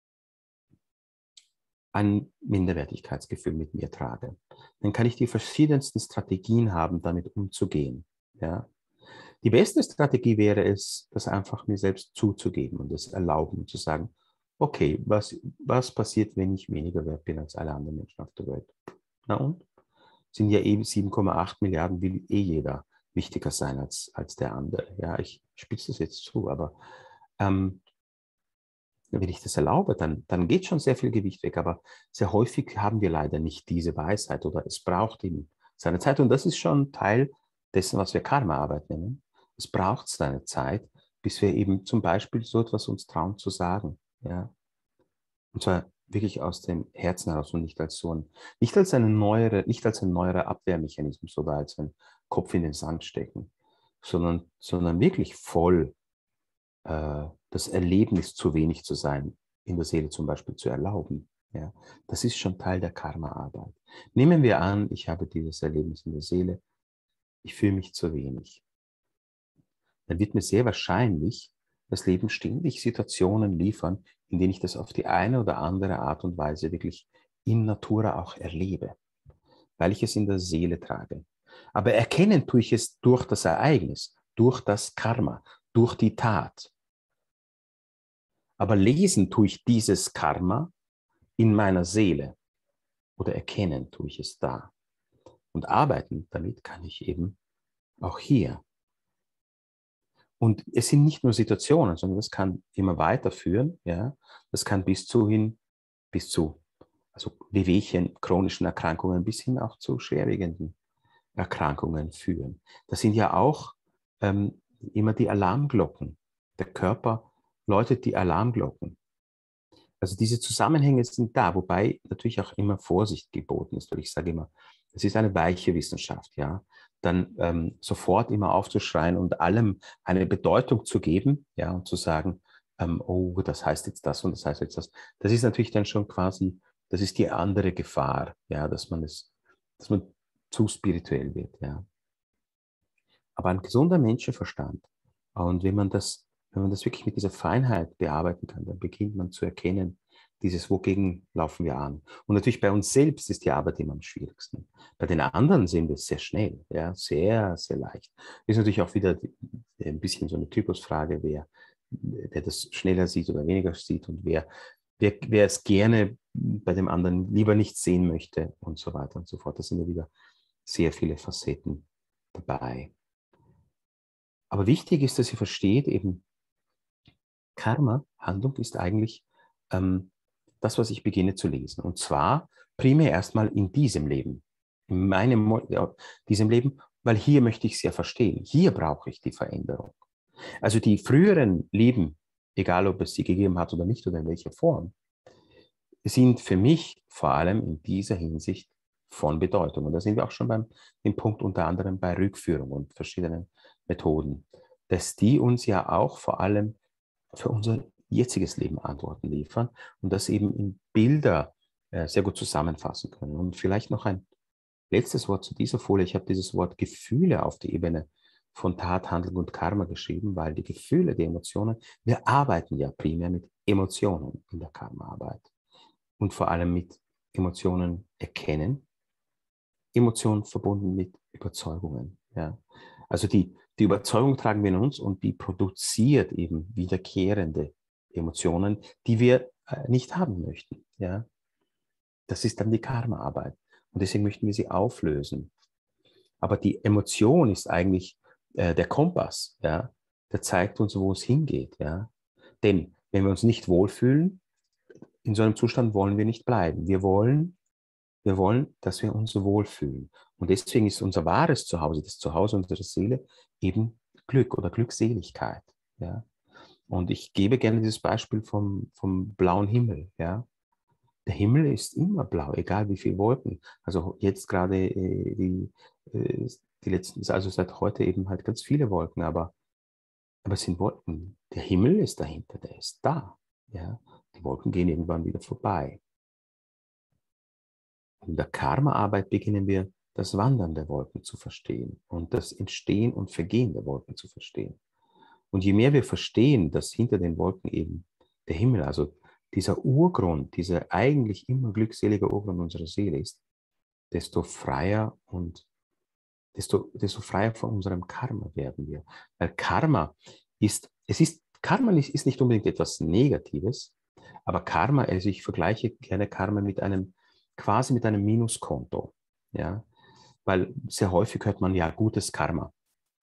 ein Minderwertigkeitsgefühl mit mir trage, dann kann ich die verschiedensten Strategien haben, damit umzugehen. Ja? Die beste Strategie wäre es, das einfach mir selbst zuzugeben und es erlauben und zu sagen, okay, was, was passiert, wenn ich weniger wert bin als alle anderen Menschen auf der Welt? Na und? Sind ja eben sieben Komma acht Milliarden, will eh jeder wichtiger sein als, als der andere. Ja, ich spitze das jetzt zu, aber ähm, wenn ich das erlaube, dann, dann geht schon sehr viel Gewicht weg. Aber sehr häufig haben wir leider nicht diese Weisheit oder es braucht eben seine Zeit. Und das ist schon Teil dessen, was wir Karma-Arbeit nennen. Es braucht seine Zeit, bis wir eben zum Beispiel so etwas uns trauen zu sagen. Ja? Und zwar wirklich aus dem Herzen heraus und nicht als so ein, nicht als eine neuere, nicht als ein neuerer Abwehrmechanismus oder als ein Kopf in den Sand stecken, sondern, sondern wirklich voll äh, das Erlebnis, zu wenig zu sein, in der Seele zum Beispiel zu erlauben. Ja? Das ist schon Teil der Karma-Arbeit. Nehmen wir an, ich habe dieses Erlebnis in der Seele, ich fühle mich zu wenig. Dann wird mir sehr wahrscheinlich das Leben ständig Situationen liefern, in denen ich das auf die eine oder andere Art und Weise wirklich in Natura auch erlebe, weil ich es in der Seele trage. Aber erkennen tue ich es durch das Ereignis, durch das Karma, durch die Tat. Aber lesen tue ich dieses Karma in meiner Seele oder erkennen tue ich es da. Und arbeiten damit kann ich eben auch hier. Und es sind nicht nur Situationen, sondern das kann immer weiterführen. Ja? Das kann bis zu hin, bis zu also Wehwehchen, chronischen Erkrankungen, bis hin auch zu schwerwiegenden Erkrankungen führen. Das sind ja auch ähm, immer die Alarmglocken. Der Körper läutet die Alarmglocken. Also diese Zusammenhänge sind da, wobei natürlich auch immer Vorsicht geboten ist. Weil ich sage immer, es ist eine weiche Wissenschaft, ja. Dann ähm, sofort immer aufzuschreien und allem eine Bedeutung zu geben, ja, und zu sagen, ähm, oh, das heißt jetzt das und das heißt jetzt das. Das ist natürlich dann schon quasi, das ist die andere Gefahr, ja, dass man es, dass man zu spirituell wird, ja. Aber ein gesunder Menschenverstand, und wenn man das, wenn man das wirklich mit dieser Feinheit bearbeiten kann, dann beginnt man zu erkennen, dieses, wogegen laufen wir an. Und natürlich bei uns selbst ist die Arbeit immer am schwierigsten. Bei den anderen sehen wir es sehr schnell, ja, sehr, sehr leicht. Ist natürlich auch wieder ein bisschen so eine Typusfrage, wer, wer das schneller sieht oder weniger sieht und wer, wer, wer es gerne bei dem anderen lieber nicht sehen möchte und so weiter und so fort. Da sind ja wieder sehr viele Facetten dabei. Aber wichtig ist, dass ihr versteht, eben Karma, Handlung ist eigentlich ähm, das, was ich beginne zu lesen. Und zwar primär erstmal in diesem Leben, in meinem ja, diesem Leben, weil hier möchte ich es ja verstehen. Hier brauche ich die Veränderung. Also die früheren Leben, egal ob es sie gegeben hat oder nicht oder in welcher Form, sind für mich vor allem in dieser Hinsicht von Bedeutung. Und da sind wir auch schon beim dem Punkt unter anderem bei Rückführung und verschiedenen Methoden, dass die uns ja auch vor allem für unser jetziges Leben Antworten liefern und das eben in Bilder äh, sehr gut zusammenfassen können. Und vielleicht noch ein letztes Wort zu dieser Folie. Ich habe dieses Wort Gefühle auf die Ebene von Tat, Handlung und Karma geschrieben, weil die Gefühle, die Emotionen, wir arbeiten ja primär mit Emotionen in der Karma-Arbeit und vor allem mit Emotionen erkennen, Emotionen verbunden mit Überzeugungen. Ja. Also die, die Überzeugung tragen wir in uns und die produziert eben wiederkehrende Emotionen, die wir äh, nicht haben möchten. Ja. Das ist dann die Karma-Arbeit. Und deswegen möchten wir sie auflösen. Aber die Emotion ist eigentlich äh, der Kompass. Ja. Der zeigt uns, wo es hingeht. Ja. Denn wenn wir uns nicht wohlfühlen, in so einem Zustand wollen wir nicht bleiben. Wir wollen Wir wollen, dass wir uns wohlfühlen. Und deswegen ist unser wahres Zuhause, das Zuhause unserer Seele, eben Glück oder Glückseligkeit. Ja? Und ich gebe gerne dieses Beispiel vom, vom blauen Himmel. Ja? Der Himmel ist immer blau, egal wie viele Wolken. Also jetzt gerade äh, die, äh, die letzten, also seit heute eben halt ganz viele Wolken, aber, aber es sind Wolken. Der Himmel ist dahinter, der ist da. Ja? Die Wolken gehen irgendwann wieder vorbei. In der Karma-Arbeit beginnen wir, das Wandern der Wolken zu verstehen und das Entstehen und Vergehen der Wolken zu verstehen. Und je mehr wir verstehen, dass hinter den Wolken eben der Himmel, also dieser Urgrund, dieser eigentlich immer glückselige Urgrund unserer Seele ist, desto freier und desto, desto freier von unserem Karma werden wir. Weil Karma ist, es ist, Karma ist nicht unbedingt etwas Negatives, aber Karma, also ich vergleiche gerne Karma mit einem quasi mit einem Minuskonto. Ja? Weil sehr häufig hört man ja gutes Karma.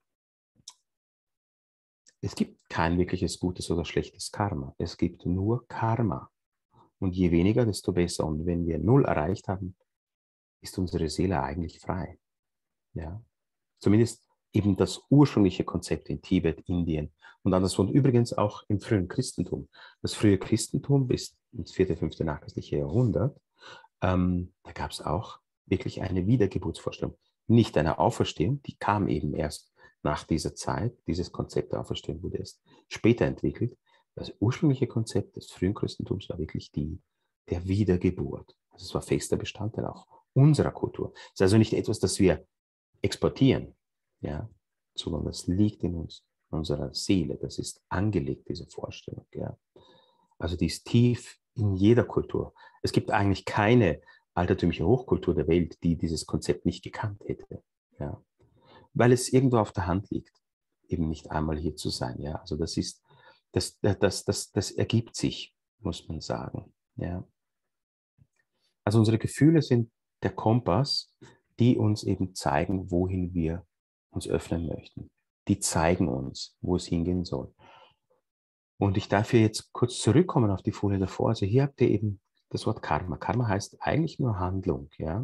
Es gibt kein wirkliches gutes oder schlechtes Karma. Es gibt nur Karma. Und je weniger, desto besser. Und wenn wir null erreicht haben, ist unsere Seele eigentlich frei. Ja? Zumindest eben das ursprüngliche Konzept in Tibet, Indien und anderswo. Und übrigens auch im frühen Christentum. Das frühe Christentum bis ins vierte, fünfte nachchristliche Jahrhundert, Ähm, da gab es auch wirklich eine Wiedergeburtsvorstellung. Nicht eine Auferstehung, die kam eben erst nach dieser Zeit. Dieses Konzept der Auferstehung wurde erst später entwickelt. Das ursprüngliche Konzept des frühen Christentums war wirklich die der Wiedergeburt. Also es war fester Bestandteil auch unserer Kultur. Es ist also nicht etwas, das wir exportieren, ja, sondern das liegt in uns, in unserer Seele. Das ist angelegt, diese Vorstellung. Ja. Also die ist tief in jeder Kultur. Es gibt eigentlich keine altertümliche Hochkultur der Welt, die dieses Konzept nicht gekannt hätte. Ja. Weil es irgendwo auf der Hand liegt, eben nicht einmal hier zu sein. Ja. Also das ist, das, das, das, das ergibt sich, muss man sagen. Ja. Also unsere Gefühle sind der Kompass, die uns eben zeigen, wohin wir uns öffnen möchten. Die zeigen uns, wo es hingehen soll. Und ich darf hier jetzt kurz zurückkommen auf die Folie davor. Also hier habt ihr eben das Wort Karma. Karma heißt eigentlich nur Handlung. Ja?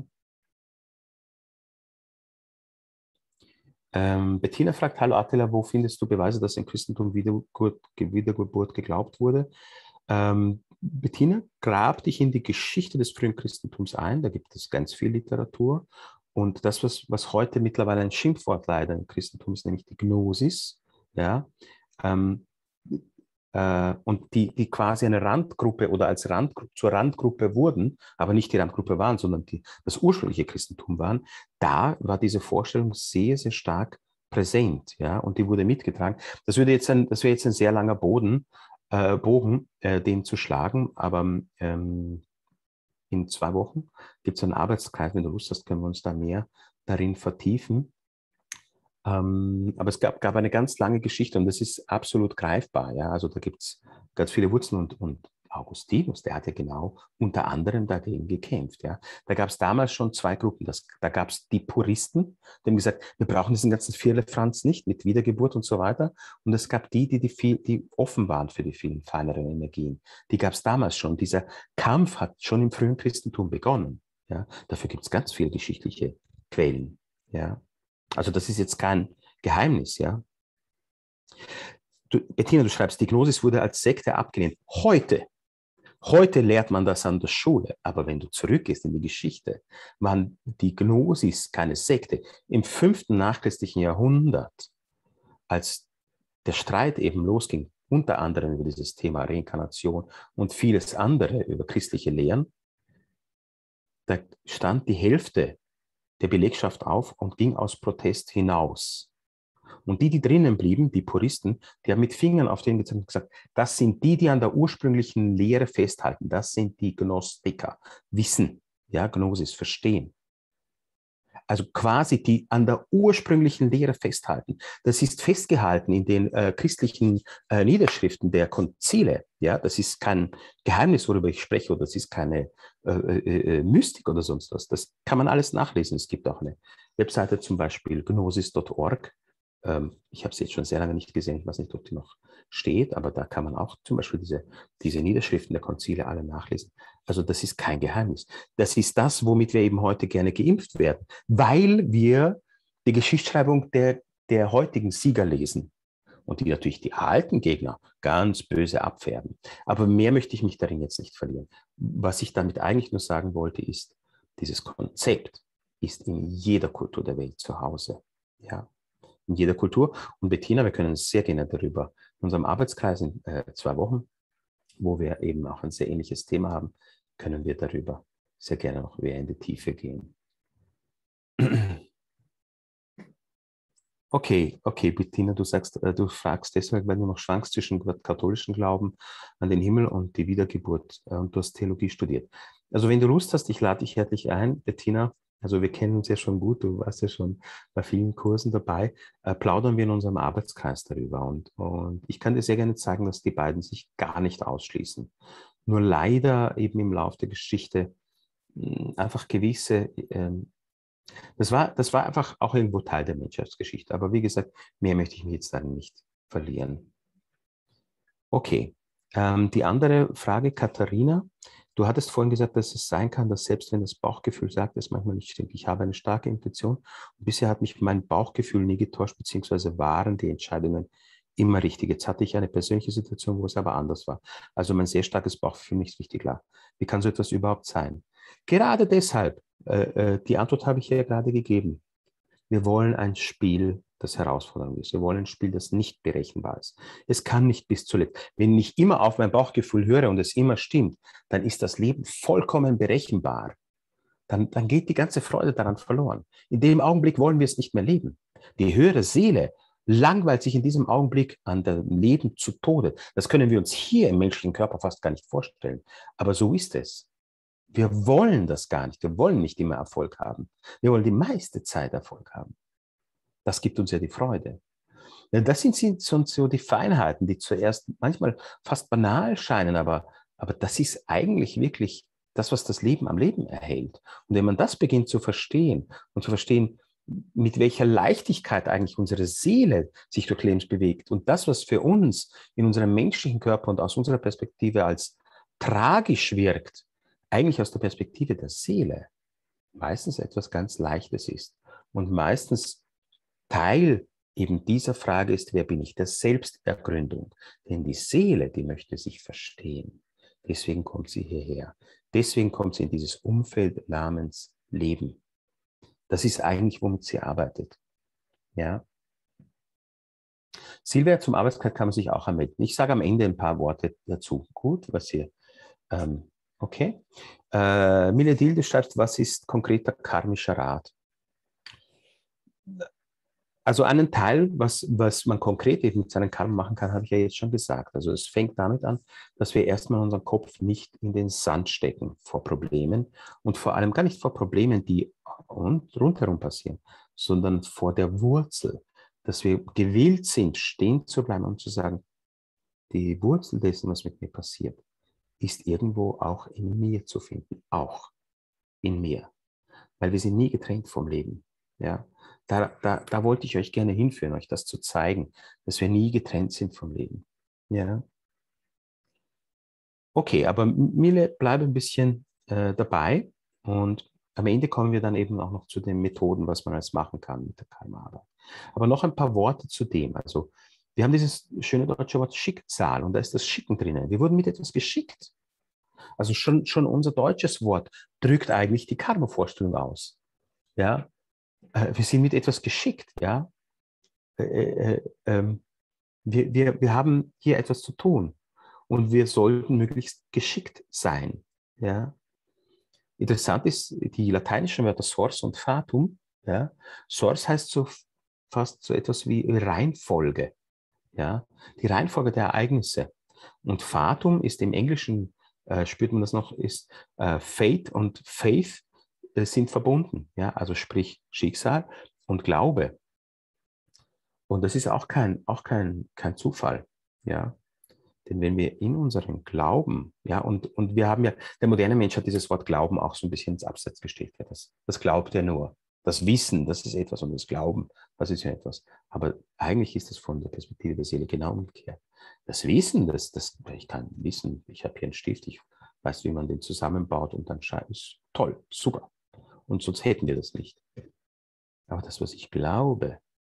Ähm, Bettina fragt, hallo Attila, wo findest du Beweise, dass im Christentum Wiedergeburt, Wiedergeburt geglaubt wurde? Ähm, Bettina, grab dich in die Geschichte des frühen Christentums ein. Da gibt es ganz viel Literatur. Und das, was, was heute mittlerweile ein Schimpfwort leider im Christentum ist, nämlich die Gnosis. Ja? Ähm, äh, und die, die quasi eine Randgruppe oder als Rand, zur Randgruppe wurden, aber nicht die Randgruppe waren, sondern die, das ursprüngliche Christentum waren, da war diese Vorstellung sehr, sehr stark präsent. Ja? Und die wurde mitgetragen. Das, würde jetzt ein, das wäre jetzt ein sehr langer Boden, äh, Bogen, äh, den zu schlagen, aber ähm, in zwei Wochen gibt es einen Arbeitskreis. Wenn du Lust hast, können wir uns da mehr darin vertiefen. Ähm, aber es gab, gab eine ganz lange Geschichte und das ist absolut greifbar. Ja? Also da gibt es ganz viele Wurzeln und, und Augustinus, der hat ja genau unter anderem dagegen gekämpft. Ja? Da gab es damals schon zwei Gruppen. Das, da gab es die Puristen, die haben gesagt, wir brauchen diesen ganzen Firlefanz nicht mit Wiedergeburt und so weiter. Und es gab die, die, die, viel, die offen waren für die vielen feineren Energien. Die gab es damals schon. Dieser Kampf hat schon im frühen Christentum begonnen. Ja? Dafür gibt es ganz viele geschichtliche Quellen. Ja? Also das ist jetzt kein Geheimnis, ja. Du, Bettina, du schreibst, die Gnosis wurde als Sekte abgelehnt. Heute, heute lehrt man das an der Schule. Aber wenn du zurückgehst in die Geschichte, waren die Gnosis keine Sekte. Im fünften nachchristlichen Jahrhundert, als der Streit eben losging, unter anderem über dieses Thema Reinkarnation und vieles andere über christliche Lehren, da stand die Hälfte der Belegschaft auf und ging aus Protest hinaus. Und die, die drinnen blieben, die Puristen, die haben mit Fingern auf den gezeigt und gesagt, das sind die, die an der ursprünglichen Lehre festhalten. Das sind die Gnostiker. Wissen, ja, Gnosis, verstehen. Also quasi die an der ursprünglichen Lehre festhalten. Das ist festgehalten in den äh, christlichen äh, Niederschriften der Konzile. Ja, das ist kein Geheimnis, worüber ich spreche, oder das ist keine äh, äh, Mystik oder sonst was. Das kann man alles nachlesen. Es gibt auch eine Webseite, zum Beispiel gnosis punkt org. Ähm, ich habe sie jetzt schon sehr lange nicht gesehen. Ich weiß nicht, ob die noch steht, aber da kann man auch zum Beispiel diese, diese Niederschriften der Konzile alle nachlesen. Also das ist kein Geheimnis. Das ist das, womit wir eben heute gerne geimpft werden, weil wir die Geschichtsschreibung der, der heutigen Sieger lesen und die natürlich die alten Gegner ganz böse abfärben. Aber mehr möchte ich mich darin jetzt nicht verlieren. Was ich damit eigentlich nur sagen wollte, ist, dieses Konzept ist in jeder Kultur der Welt zu Hause. Ja, in jeder Kultur. Und Bettina, wir können sehr gerne darüber in unserem Arbeitskreis in äh, zwei Wochen, wo wir eben auch ein sehr ähnliches Thema haben, können wir darüber sehr gerne noch mehr in die Tiefe gehen. Okay, okay, Bettina, du sagst, du fragst deshalb, weil du noch schwankst zwischen katholischen Glauben an den Himmel und die Wiedergeburt, und du hast Theologie studiert. Also wenn du Lust hast, ich lade dich herzlich ein, Bettina. Also wir kennen uns ja schon gut, du warst ja schon bei vielen Kursen dabei, äh, plaudern wir in unserem Arbeitskreis darüber. Und, und ich kann dir sehr gerne zeigen, dass die beiden sich gar nicht ausschließen. Nur leider eben im Laufe der Geschichte mh, einfach gewisse, ähm, das war, das war einfach auch irgendwo Teil der Menschheitsgeschichte. Aber wie gesagt, mehr möchte ich mich jetzt dann nicht verlieren. Okay, ähm, die andere Frage, Katharina. Du hattest vorhin gesagt, dass es sein kann, dass selbst wenn das Bauchgefühl sagt, es manchmal nicht stimmt. Ich habe eine starke Intuition und bisher hat mich mein Bauchgefühl nie getäuscht, beziehungsweise waren die Entscheidungen immer richtig. Jetzt hatte ich eine persönliche Situation, wo es aber anders war. Also mein sehr starkes Bauchgefühl nicht richtig klar. Wie kann so etwas überhaupt sein? Gerade deshalb, äh, die Antwort habe ich ja gerade gegeben. Wir wollen ein Spiel, das herausfordernd ist. Wir wollen ein Spiel, das nicht berechenbar ist. Es kann nicht bis zuletzt. Wenn ich immer auf mein Bauchgefühl höre und es immer stimmt, dann ist das Leben vollkommen berechenbar. Dann, dann geht die ganze Freude daran verloren. In dem Augenblick wollen wir es nicht mehr leben. Die höhere Seele langweilt sich in diesem Augenblick an dem Leben zu Tode. Das können wir uns hier im menschlichen Körper fast gar nicht vorstellen. Aber so ist es. Wir wollen das gar nicht. Wir wollen nicht immer Erfolg haben. Wir wollen die meiste Zeit Erfolg haben. Das gibt uns ja die Freude. Das sind so die Feinheiten, die zuerst manchmal fast banal scheinen, aber, aber das ist eigentlich wirklich das, was das Leben am Leben erhält. Und wenn man das beginnt zu verstehen und zu verstehen, mit welcher Leichtigkeit eigentlich unsere Seele sich durch Leben bewegt und das, was für uns in unserem menschlichen Körper und aus unserer Perspektive als tragisch wirkt, eigentlich aus der Perspektive der Seele meistens etwas ganz Leichtes ist und meistens Teil eben dieser Frage ist, wer bin ich, der Selbstergründung. Denn die Seele, die möchte sich verstehen. Deswegen kommt sie hierher. Deswegen kommt sie in dieses Umfeld namens Leben. Das ist eigentlich, womit sie arbeitet. Ja. Silvia, zum Arbeitskreis kann man sich auch anmelden. Ich sage am Ende ein paar Worte dazu. Gut, was ihr, ähm, okay. Äh, Mille Dilde schreibt, was ist konkreter karmischer Rat? Also einen Teil, was, was man konkret eben mit seinem Karma machen kann, habe ich ja jetzt schon gesagt. Also es fängt damit an, dass wir erstmal unseren Kopf nicht in den Sand stecken vor Problemen und vor allem gar nicht vor Problemen, die rundherum passieren, sondern vor der Wurzel, dass wir gewillt sind, stehen zu bleiben und zu sagen, die Wurzel dessen, was mit mir passiert, ist irgendwo auch in mir zu finden, auch in mir, weil wir sind nie getrennt vom Leben, ja. Da, da, da wollte ich euch gerne hinführen, euch das zu zeigen, dass wir nie getrennt sind vom Leben. Ja. Okay, aber Mille, bleibe ein bisschen äh, dabei und am Ende kommen wir dann eben auch noch zu den Methoden, was man alles machen kann mit der Karma-Arbeit. Aber noch ein paar Worte zu dem. Also wir haben dieses schöne deutsche Wort Schicksal und da ist das Schicken drinnen. Wir wurden mit etwas geschickt. Also schon, schon unser deutsches Wort drückt eigentlich die Karma-Vorstellung aus. Ja. Wir sind mit etwas geschickt, ja. Äh, äh, äh, wir, wir, wir haben hier etwas zu tun und wir sollten möglichst geschickt sein, ja. Interessant ist, die lateinischen Wörter Sors und Fatum, ja. Sors heißt so fast so etwas wie Reihenfolge, ja. Die Reihenfolge der Ereignisse. Und Fatum ist im Englischen, äh, spürt man das noch, ist äh, Fate und Faith sind verbunden, ja, also sprich Schicksal und Glaube. Und das ist auch kein, auch kein, kein Zufall, ja. Denn wenn wir in unserem Glauben, ja, und, und wir haben ja, der moderne Mensch hat dieses Wort Glauben auch so ein bisschen ins Abseits gestellt. Ja, das, das glaubt er nur. Das Wissen, das ist etwas und das Glauben, das ist ja etwas. Aber eigentlich ist das von der Perspektive der Seele genau umgekehrt. Das Wissen, das, das, ich kann wissen, ich habe hier einen Stift, ich weiß, wie man den zusammenbaut und dann schreibt es toll, super. Und sonst hätten wir das nicht. Aber das, was ich glaube,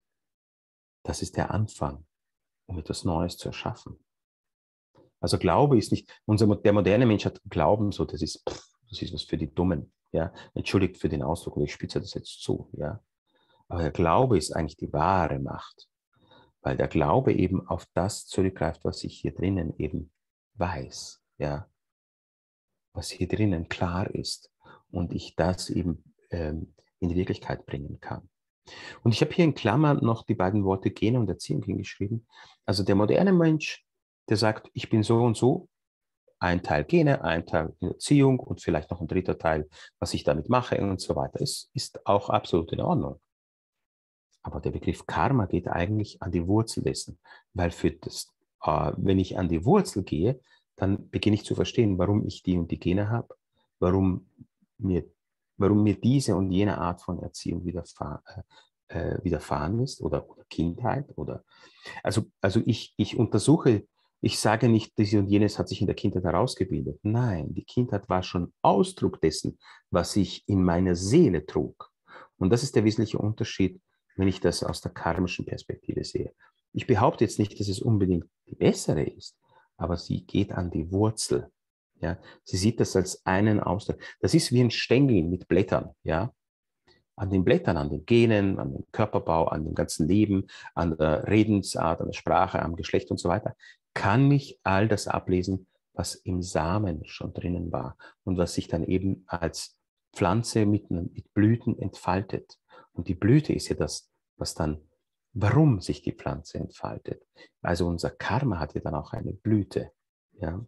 das ist der Anfang, um etwas Neues zu erschaffen. Also Glaube ist nicht, unser, der moderne Mensch hat Glauben, so das ist, pff, das ist was für die Dummen. Ja? Entschuldigt für den Ausdruck, ich spitze das jetzt zu. Ja? Aber der Glaube ist eigentlich die wahre Macht, weil der Glaube eben auf das zurückgreift, was ich hier drinnen eben weiß. Ja? Was hier drinnen klar ist und ich das eben ähm, in die Wirklichkeit bringen kann. Und ich habe hier in Klammern noch die beiden Worte Gene und Erziehung hingeschrieben. Also der moderne Mensch, der sagt, ich bin so und so, ein Teil Gene, ein Teil Erziehung und vielleicht noch ein dritter Teil, was ich damit mache und so weiter, ist, ist auch absolut in Ordnung. Aber der Begriff Karma geht eigentlich an die Wurzel dessen, weil für das, äh, wenn ich an die Wurzel gehe, dann beginne ich zu verstehen, warum ich die und die Gene habe, warum mir, warum mir diese und jene Art von Erziehung widerfahr, äh, widerfahren ist oder, oder Kindheit. Oder, also also ich, ich untersuche, ich sage nicht, diese und jenes hat sich in der Kindheit herausgebildet. Nein, die Kindheit war schon Ausdruck dessen, was ich in meiner Seele trug. Und das ist der wesentliche Unterschied, wenn ich das aus der karmischen Perspektive sehe. Ich behaupte jetzt nicht, dass es unbedingt die bessere ist, aber sie geht an die Wurzel. Ja? Sie sieht das als einen Ausdruck. Das ist wie ein Stängel mit Blättern. Ja? An den Blättern, an den Genen, an dem Körperbau, an dem ganzen Leben, an der Redensart, an der Sprache, am Geschlecht und so weiter, kann ich all das ablesen, was im Samen schon drinnen war und was sich dann eben als Pflanze mit, mit Blüten entfaltet. Und die Blüte ist ja das, was dann, warum sich die Pflanze entfaltet. Also unser Karma hat ja dann auch eine Blüte. Ja.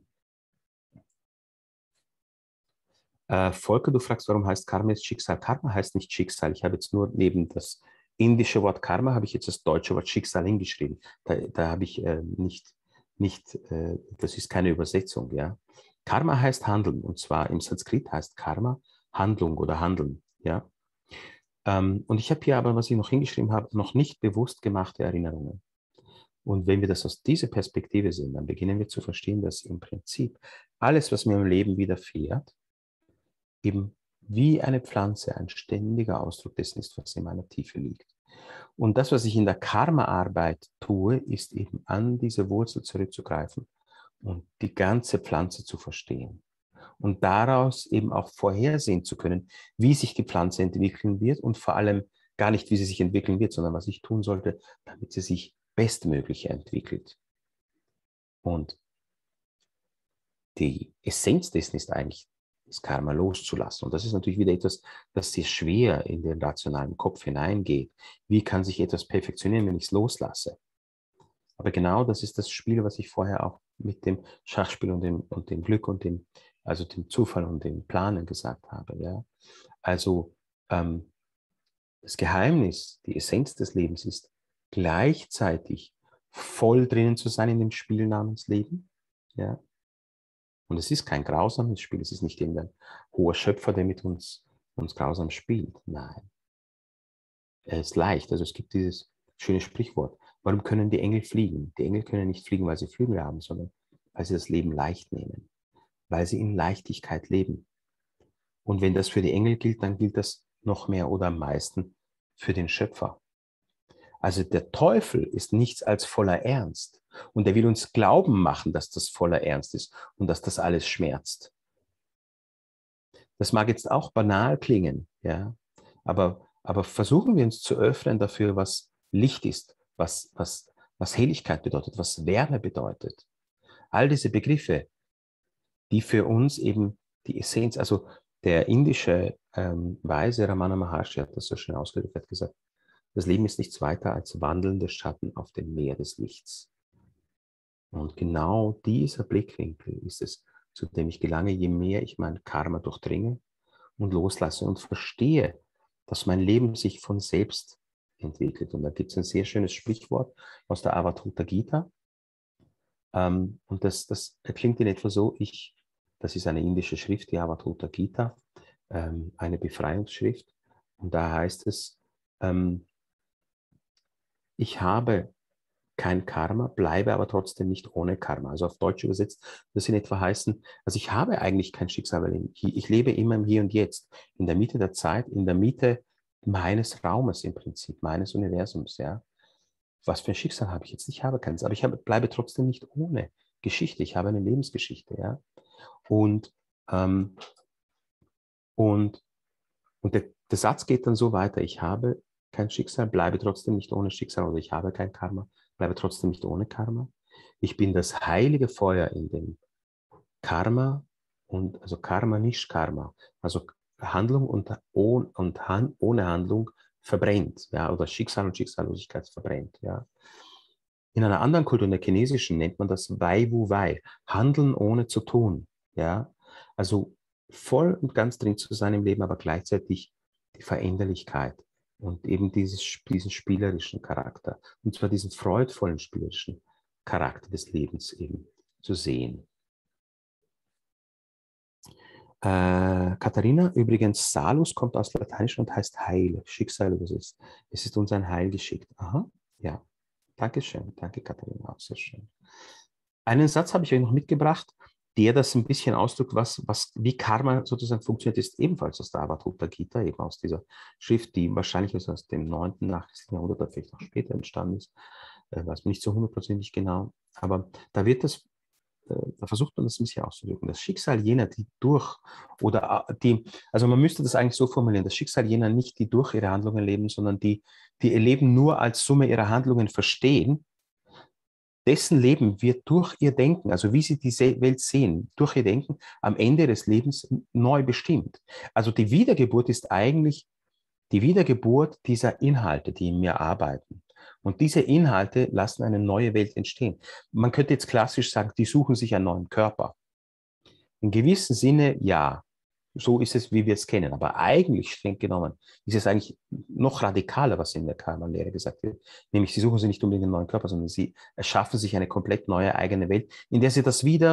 Äh, Volker, du fragst, warum heißt Karma jetzt Schicksal? Karma heißt nicht Schicksal. Ich habe jetzt nur neben das indische Wort Karma, habe ich jetzt das deutsche Wort Schicksal hingeschrieben. Da, da habe ich äh, nicht, nicht äh, das ist keine Übersetzung. Ja. Karma heißt Handeln, und zwar im Sanskrit heißt Karma Handlung oder Handeln. Ja? Ähm, und ich habe hier aber, was ich noch hingeschrieben habe, noch nicht bewusst gemachte Erinnerungen. Und wenn wir das aus dieser Perspektive sehen, dann beginnen wir zu verstehen, dass im Prinzip alles, was mir im Leben widerfährt, eben wie eine Pflanze ein ständiger Ausdruck dessen ist, was in meiner Tiefe liegt. Und das, was ich in der Karma-Arbeit tue, ist eben an diese Wurzel zurückzugreifen und die ganze Pflanze zu verstehen. Und daraus eben auch vorhersehen zu können, wie sich die Pflanze entwickeln wird und vor allem gar nicht, wie sie sich entwickeln wird, sondern was ich tun sollte, damit sie sich bestmöglich entwickelt. Und die Essenz dessen ist eigentlich, das Karma loszulassen. Und das ist natürlich wieder etwas, das sehr schwer in den rationalen Kopf hineingeht. Wie kann sich etwas perfektionieren, wenn ich es loslasse? Aber genau das ist das Spiel, was ich vorher auch mit dem Schachspiel und dem, und dem Glück und dem, also dem Zufall und dem Planen gesagt habe. Ja? Also ähm, das Geheimnis, die Essenz des Lebens ist, gleichzeitig voll drinnen zu sein in dem Spiel namens Leben. Ja? Und es ist kein grausames Spiel, es ist nicht irgendein hoher Schöpfer, der mit uns, uns grausam spielt. Nein. Er ist leicht. Also es gibt dieses schöne Sprichwort. Warum können die Engel fliegen? Die Engel können nicht fliegen, weil sie Flügel haben, sondern weil sie das Leben leicht nehmen. Weil sie in Leichtigkeit leben. Und wenn das für die Engel gilt, dann gilt das noch mehr oder am meisten für den Schöpfer. Also der Teufel ist nichts als voller Ernst. Und er will uns glauben machen, dass das voller Ernst ist und dass das alles schmerzt. Das mag jetzt auch banal klingen, ja, aber, aber versuchen wir uns zu öffnen dafür, was Licht ist, was, was, was Helligkeit bedeutet, was Wärme bedeutet. All diese Begriffe, die für uns eben die Essenz, also der indische ähm, Weise Ramana Maharshi hat das so schön ausgedrückt, hat gesagt, das Leben ist nichts weiter als wandelnde Schatten auf dem Meer des Lichts. Und genau dieser Blickwinkel ist es, zu dem ich gelange, je mehr ich mein Karma durchdringe und loslasse und verstehe, dass mein Leben sich von selbst entwickelt. Und da gibt es ein sehr schönes Sprichwort aus der Avathutta Gita. Ähm, und das, das klingt in etwa so, ich, das ist eine indische Schrift, die Avathutta Gita, ähm, eine Befreiungsschrift. Und da heißt es, ähm, ich habe kein Karma, bleibe aber trotzdem nicht ohne Karma. Also auf Deutsch übersetzt, das in etwa heißen, also ich habe eigentlich kein Schicksal, weil ich lebe immer im Hier und Jetzt, in der Mitte der Zeit, in der Mitte meines Raumes im Prinzip, meines Universums, ja. Was für ein Schicksal habe ich jetzt? Ich habe keins, aber ich habe, bleibe trotzdem nicht ohne Geschichte. Ich habe eine Lebensgeschichte, ja. Und, ähm, und, und der, der Satz geht dann so weiter, ich habe kein Schicksal, bleibe trotzdem nicht ohne Schicksal, oder ich habe kein Karma, bleibe trotzdem nicht ohne Karma. Ich bin das heilige Feuer in dem Karma und also Karma, nicht Karma. Also Handlung und, und, und Han, ohne Handlung verbrennt, ja, oder Schicksal und Schicksallosigkeit verbrennt, ja. In einer anderen Kultur, in der chinesischen, nennt man das Wei Wu Wei, Handeln ohne zu tun, ja. Also voll und ganz drin zu sein im Leben, aber gleichzeitig die Veränderlichkeit und eben dieses, diesen spielerischen Charakter, und zwar diesen freudvollen spielerischen Charakter des Lebens eben zu sehen. Äh, Katharina, übrigens, Salus kommt aus Lateinisch und heißt Heil, Schicksal übersetzt. Es ist uns ein Heil geschickt. Aha, ja. Dankeschön, danke Katharina, auch sehr schön. Einen Satz habe ich euch noch mitgebracht, der das ein bisschen ausdrückt, was, was, wie Karma sozusagen funktioniert, ist ebenfalls aus der Avathutta Gita, eben aus dieser Schrift, die wahrscheinlich aus dem neunten nachchristlichen Jahrhundert oder vielleicht noch später entstanden ist, äh, weiß man nicht so hundertprozentig genau, aber da wird das, äh, da versucht man das ein bisschen auszudrücken. Das Schicksal jener, die durch, oder die, also man müsste das eigentlich so formulieren, das Schicksal jener nicht, die durch ihre Handlungen leben, sondern die, die ihr Leben nur als Summe ihrer Handlungen verstehen, dessen Leben wird durch ihr Denken, also wie sie die Welt sehen, durch ihr Denken am Ende des Lebens neu bestimmt. Also die Wiedergeburt ist eigentlich die Wiedergeburt dieser Inhalte, die in mir arbeiten. Und diese Inhalte lassen eine neue Welt entstehen. Man könnte jetzt klassisch sagen, die suchen sich einen neuen Körper. In gewissem Sinne, ja. So ist es, wie wir es kennen. Aber eigentlich, streng genommen, ist es eigentlich noch radikaler, was in der Karma-Lehre gesagt wird. Nämlich, sie suchen sich nicht unbedingt einen neuen Körper, sondern sie erschaffen sich eine komplett neue eigene Welt, in der sie das wieder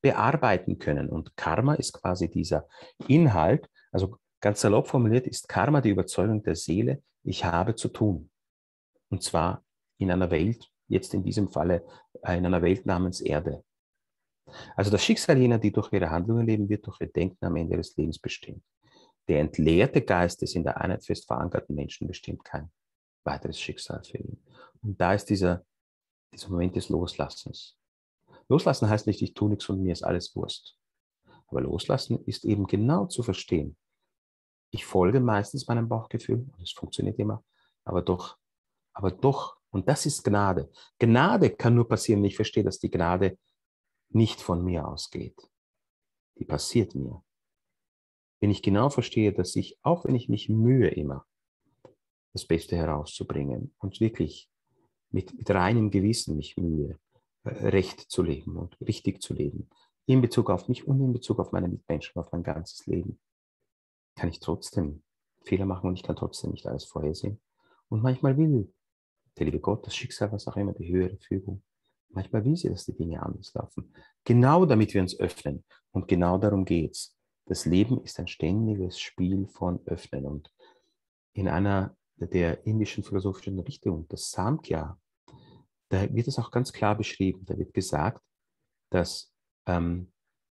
bearbeiten können. Und Karma ist quasi dieser Inhalt, also ganz salopp formuliert ist Karma die Überzeugung der Seele, ich habe zu tun. Und zwar in einer Welt, jetzt in diesem Falle in einer Welt namens Erde. Also das Schicksal jener, die durch ihre Handlungen leben, wird durch ihr Denken am Ende des Lebens bestimmt. Der entleerte Geist des in der Einheit fest verankerten Menschen bestimmt kein weiteres Schicksal für ihn. Und da ist dieser, dieser Moment des Loslassens. Loslassen heißt nicht, ich tue nichts und mir ist alles Wurst. Aber loslassen ist eben genau zu verstehen. Ich folge meistens meinem Bauchgefühl, und es funktioniert immer, aber doch, aber doch, und das ist Gnade. Gnade kann nur passieren, ich verstehe, dass die Gnade nicht von mir ausgeht. Die passiert mir. Wenn ich genau verstehe, dass ich, auch wenn ich mich mühe immer, das Beste herauszubringen und wirklich mit, mit reinem Gewissen mich mühe, recht zu leben und richtig zu leben, in Bezug auf mich und in Bezug auf meine Mitmenschen, auf mein ganzes Leben, kann ich trotzdem Fehler machen und ich kann trotzdem nicht alles vorhersehen. Und manchmal will der liebe Gott, das Schicksal, was auch immer, die höhere Fügung, manchmal will sie, dass die Dinge anders laufen. Genau damit wir uns öffnen. Und genau darum geht es. Das Leben ist ein ständiges Spiel von Öffnen. Und in einer der indischen philosophischen Richtungen, das Samkhya, da wird es auch ganz klar beschrieben. Da wird gesagt, dass, ähm,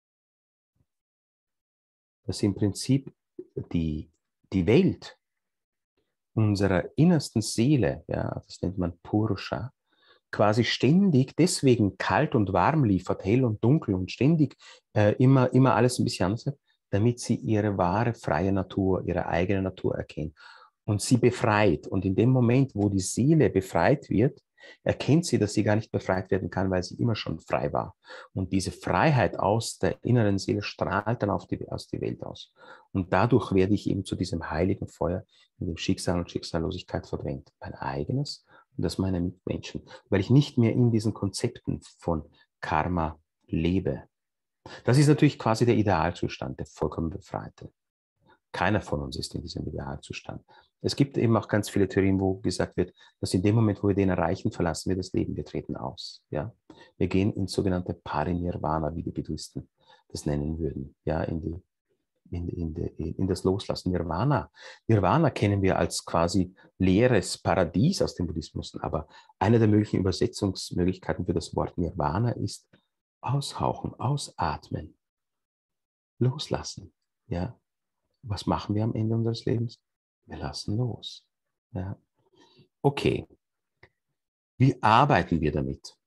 dass im Prinzip die, die Welt unserer innersten Seele, ja, das nennt man Purusha, quasi ständig deswegen kalt und warm liefert, hell und dunkel und ständig äh, immer, immer alles ein bisschen anders, damit sie ihre wahre, freie Natur, ihre eigene Natur erkennt und sie befreit. Und in dem Moment, wo die Seele befreit wird, erkennt sie, dass sie gar nicht befreit werden kann, weil sie immer schon frei war. Und diese Freiheit aus der inneren Seele strahlt dann auf die, aus die Welt aus. Und dadurch werde ich eben zu diesem heiligen Feuer, in dem Schicksal und Schicksallosigkeit verdrängt. Mein eigenes und das meiner Mitmenschen, weil ich nicht mehr in diesen Konzepten von Karma lebe. Das ist natürlich quasi der Idealzustand, der vollkommen Befreite. Keiner von uns ist in diesem Idealzustand. Es gibt eben auch ganz viele Theorien, wo gesagt wird, dass in dem Moment, wo wir den erreichen, verlassen wir das Leben, wir treten aus. Ja? Wir gehen ins sogenannte Parinirvana, wie die Buddhisten das nennen würden, ja, in, die, in, in, die, in das Loslassen. Nirvana. Nirvana kennen wir als quasi leeres Paradies aus dem Buddhismus, aber eine der möglichen Übersetzungsmöglichkeiten für das Wort Nirvana ist aushauchen, ausatmen, loslassen. Ja? Was machen wir am Ende unseres Lebens? Wir lassen los. Ja. Okay, wie arbeiten wir damit?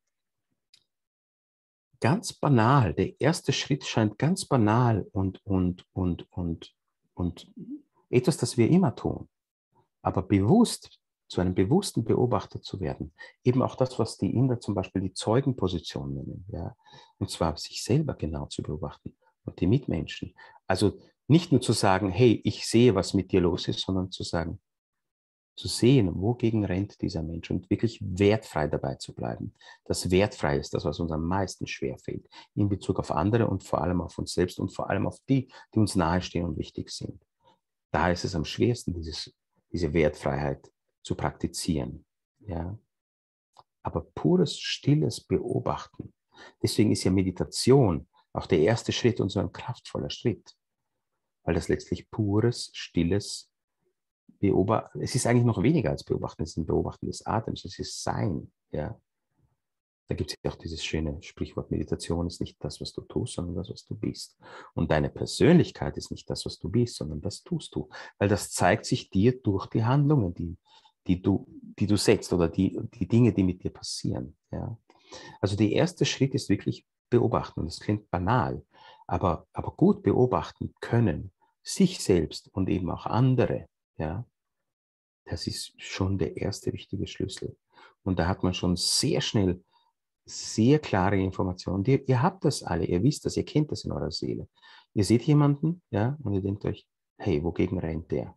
Ganz banal, der erste Schritt scheint ganz banal und, und, und, und, und etwas, das wir immer tun. Aber bewusst, zu einem bewussten Beobachter zu werden, eben auch das, was die Inder zum Beispiel die Zeugenposition nennen, ja, und zwar sich selber genau zu beobachten und die Mitmenschen. Also nicht nur zu sagen, hey, ich sehe, was mit dir los ist, sondern zu sagen, zu sehen, wogegen rennt dieser Mensch und wirklich wertfrei dabei zu bleiben. Das Wertfrei ist das, was uns am meisten schwerfällt in Bezug auf andere und vor allem auf uns selbst und vor allem auf die, die uns nahestehen und wichtig sind. Da ist es am schwersten, dieses, diese Wertfreiheit zu praktizieren. Ja? Aber pures, stilles Beobachten. Deswegen ist ja Meditation auch der erste Schritt und so ein kraftvoller Schritt. Weil das letztlich pures, stilles Beobachten, es ist eigentlich noch weniger als Beobachten, es ist ein Beobachten des Atems, es ist Sein. Ja? Da gibt es ja auch dieses schöne Sprichwort, Meditation ist nicht das, was du tust, sondern das, was du bist. Und deine Persönlichkeit ist nicht das, was du bist, sondern das tust du. Weil das zeigt sich dir durch die Handlungen, die, die, du, die du setzt oder die, die Dinge, die mit dir passieren. Ja? Also der erste Schritt ist wirklich beobachten. Und das klingt banal, aber, aber gut beobachten können, sich selbst und eben auch andere, ja, das ist schon der erste wichtige Schlüssel. Und da hat man schon sehr schnell sehr klare Informationen. Ihr, ihr habt das alle, ihr wisst das, ihr kennt das in eurer Seele. Ihr seht jemanden, ja, und ihr denkt euch, hey, wogegen rennt der?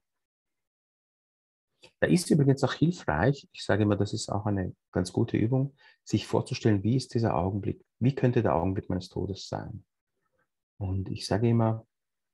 Da ist übrigens auch hilfreich, ich sage immer, das ist auch eine ganz gute Übung, sich vorzustellen, wie ist dieser Augenblick, wie könnte der Augenblick meines Todes sein? Und ich sage immer,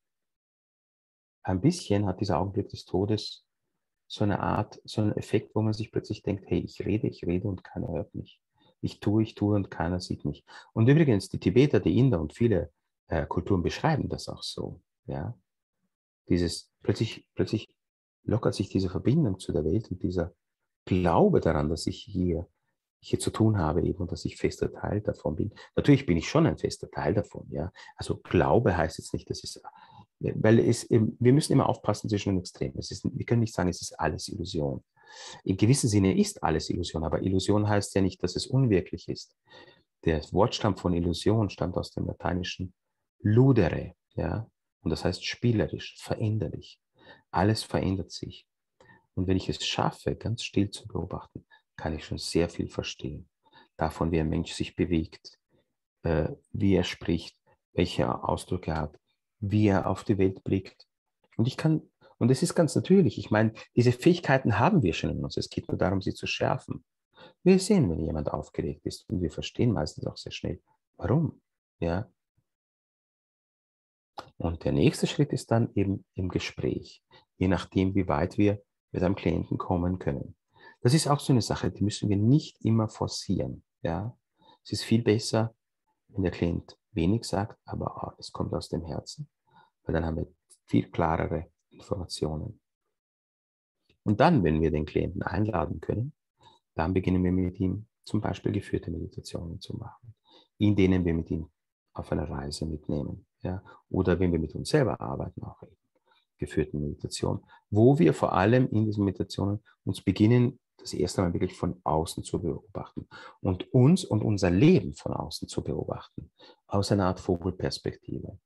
ein bisschen hat dieser Augenblick des Todes so eine Art, so einen Effekt, wo man sich plötzlich denkt, hey, ich rede, ich rede und keiner hört mich. Ich tue, ich tue und keiner sieht mich. Und übrigens, die Tibeter, die Inder und viele äh, Kulturen beschreiben das auch so. Ja? Dieses, plötzlich, plötzlich lockert sich diese Verbindung zu der Welt und dieser Glaube daran, dass ich hier, hier zu tun habe eben und dass ich fester Teil davon bin. Natürlich bin ich schon ein fester Teil davon. Ja? Also Glaube heißt jetzt nicht, dass es, weil es, wir müssen immer aufpassen zwischen den Extremen. Es ist, wir können nicht sagen, es ist alles Illusion. Im gewissen Sinne ist alles Illusion, aber Illusion heißt ja nicht, dass es unwirklich ist. Der Wortstamm von Illusion stammt aus dem lateinischen ludere, ja, und das heißt spielerisch, veränderlich. Alles verändert sich. Und wenn ich es schaffe, ganz still zu beobachten, kann ich schon sehr viel verstehen. Davon, wie ein Mensch sich bewegt, äh, wie er spricht, welche Ausdrücke er hat, wie er auf die Welt blickt. Und ich kann, und es ist ganz natürlich, ich meine, diese Fähigkeiten haben wir schon in uns. Es geht nur darum, sie zu schärfen. Wir sehen, wenn jemand aufgeregt ist und wir verstehen meistens auch sehr schnell, warum. Ja? Und der nächste Schritt ist dann eben im Gespräch, je nachdem, wie weit wir mit einem Klienten kommen können. Das ist auch so eine Sache, die müssen wir nicht immer forcieren. Ja? Es ist viel besser, wenn der Klient wenig sagt, aber es kommt aus dem Herzen, weil dann haben wir viel klarere Informationen. Und dann, wenn wir den Klienten einladen können, dann beginnen wir mit ihm zum Beispiel geführte Meditationen zu machen, in denen wir mit ihm auf eine Reise mitnehmen. Ja? Oder wenn wir mit uns selber arbeiten, auch eben geführten Meditation, wo wir vor allem in diesen Meditationen uns beginnen, das erste Mal wirklich von außen zu beobachten und uns und unser Leben von außen zu beobachten, aus einer Art Vogelperspektive.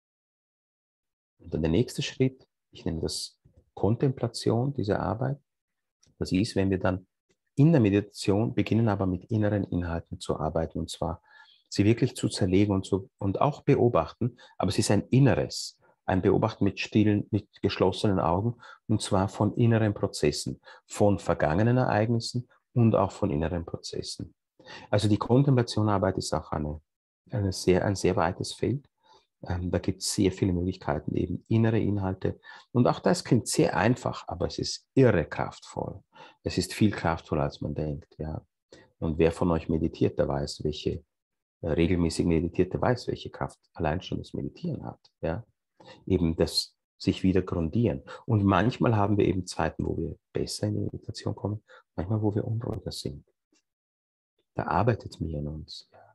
Und dann der nächste Schritt, ich nenne das Kontemplation dieser Arbeit, das ist, wenn wir dann in der Meditation beginnen, aber mit inneren Inhalten zu arbeiten, und zwar sie wirklich zu zerlegen und, zu, und auch beobachten, aber es ist ein Inneres, ein Beobachten mit stillen, mit geschlossenen Augen, und zwar von inneren Prozessen, von vergangenen Ereignissen und auch von inneren Prozessen. Also die Kontemplationarbeit ist auch eine, eine sehr, ein sehr weites Feld. Ähm, da gibt es sehr viele Möglichkeiten, eben innere Inhalte. Und auch das klingt sehr einfach, aber es ist irre kraftvoll. Es ist viel kraftvoller, als man denkt. Ja. Und wer von euch meditiert, der weiß, welche äh, regelmäßig meditiert, der weiß, welche Kraft allein schon das Meditieren hat. Ja. Eben das sich wieder grundieren. Und manchmal haben wir eben Zeiten, wo wir besser in die Meditation kommen, manchmal, wo wir unruhiger sind. Da arbeitet mir in uns. Ja.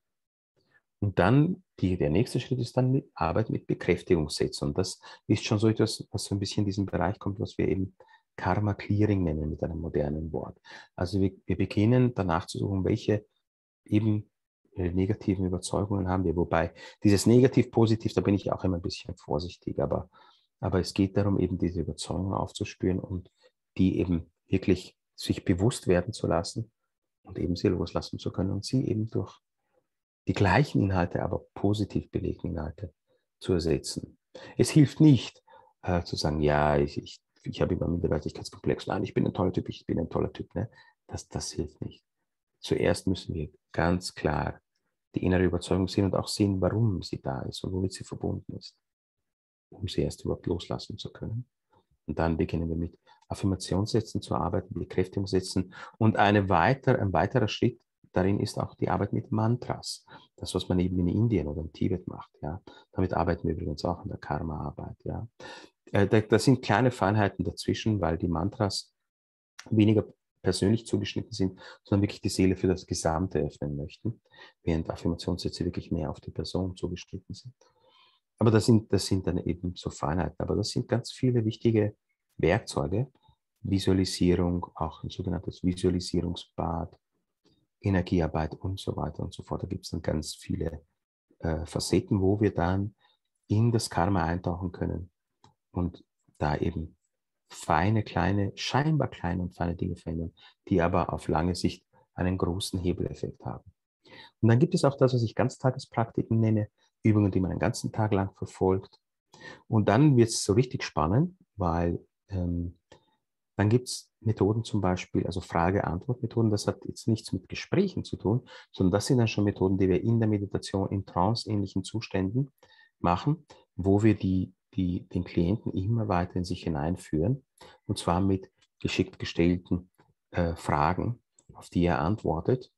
Und dann, die, der nächste Schritt ist dann die Arbeit mit Bekräftigungssätzen. Und das ist schon so etwas, was so ein bisschen in diesen Bereich kommt, was wir eben Karma Clearing nennen mit einem modernen Wort. Also wir, wir beginnen danach zu suchen, welche eben äh, negativen Überzeugungen haben wir. Wobei dieses Negativ-Positiv, da bin ich auch immer ein bisschen vorsichtig. Aber, aber es geht darum, eben diese Überzeugungen aufzuspüren und die eben wirklich sich bewusst werden zu lassen und eben sie loslassen zu können und sie eben durch die gleichen Inhalte, aber positiv belegten Inhalte zu ersetzen. Es hilft nicht, äh, zu sagen, ja, ich, ich, ich habe immer Minderwertigkeitskomplex, nein, ich bin ein toller Typ, ich bin ein toller Typ. Ne? Das, das hilft nicht. Zuerst müssen wir ganz klar die innere Überzeugung sehen und auch sehen, warum sie da ist und womit sie verbunden ist, um sie erst überhaupt loslassen zu können. Und dann beginnen wir mit Affirmationssätzen zu arbeiten, Bekräftigungssätzen. Und eine weiter, ein weiterer Schritt darin ist auch die Arbeit mit Mantras. Das, was man eben in Indien oder in Tibet macht. Ja. Damit arbeiten wir übrigens auch in der Karma-Arbeit. Ja. Äh, da, da sind kleine Feinheiten dazwischen, weil die Mantras weniger persönlich zugeschnitten sind, sondern wirklich die Seele für das Gesamte öffnen möchten, während Affirmationssätze wirklich mehr auf die Person zugeschnitten sind. Aber das sind, das sind dann eben so Feinheiten. Aber das sind ganz viele wichtige Werkzeuge. Visualisierung, auch ein sogenanntes Visualisierungsbad, Energiearbeit und so weiter und so fort. Da gibt es dann ganz viele äh, Facetten, wo wir dann in das Karma eintauchen können und da eben feine, kleine, scheinbar kleine und feine Dinge verändern, die aber auf lange Sicht einen großen Hebeleffekt haben. Und dann gibt es auch das, was ich Ganztagespraktiken nenne, Übungen, die man einen ganzen Tag lang verfolgt. Und dann wird es so richtig spannend, weil ähm, dann gibt es Methoden zum Beispiel, also Frage-Antwort-Methoden, das hat jetzt nichts mit Gesprächen zu tun, sondern das sind dann schon Methoden, die wir in der Meditation in trance-ähnlichen Zuständen machen, wo wir die, die, den Klienten immer weiter in sich hineinführen, und zwar mit geschickt gestellten äh, Fragen, auf die er antwortet.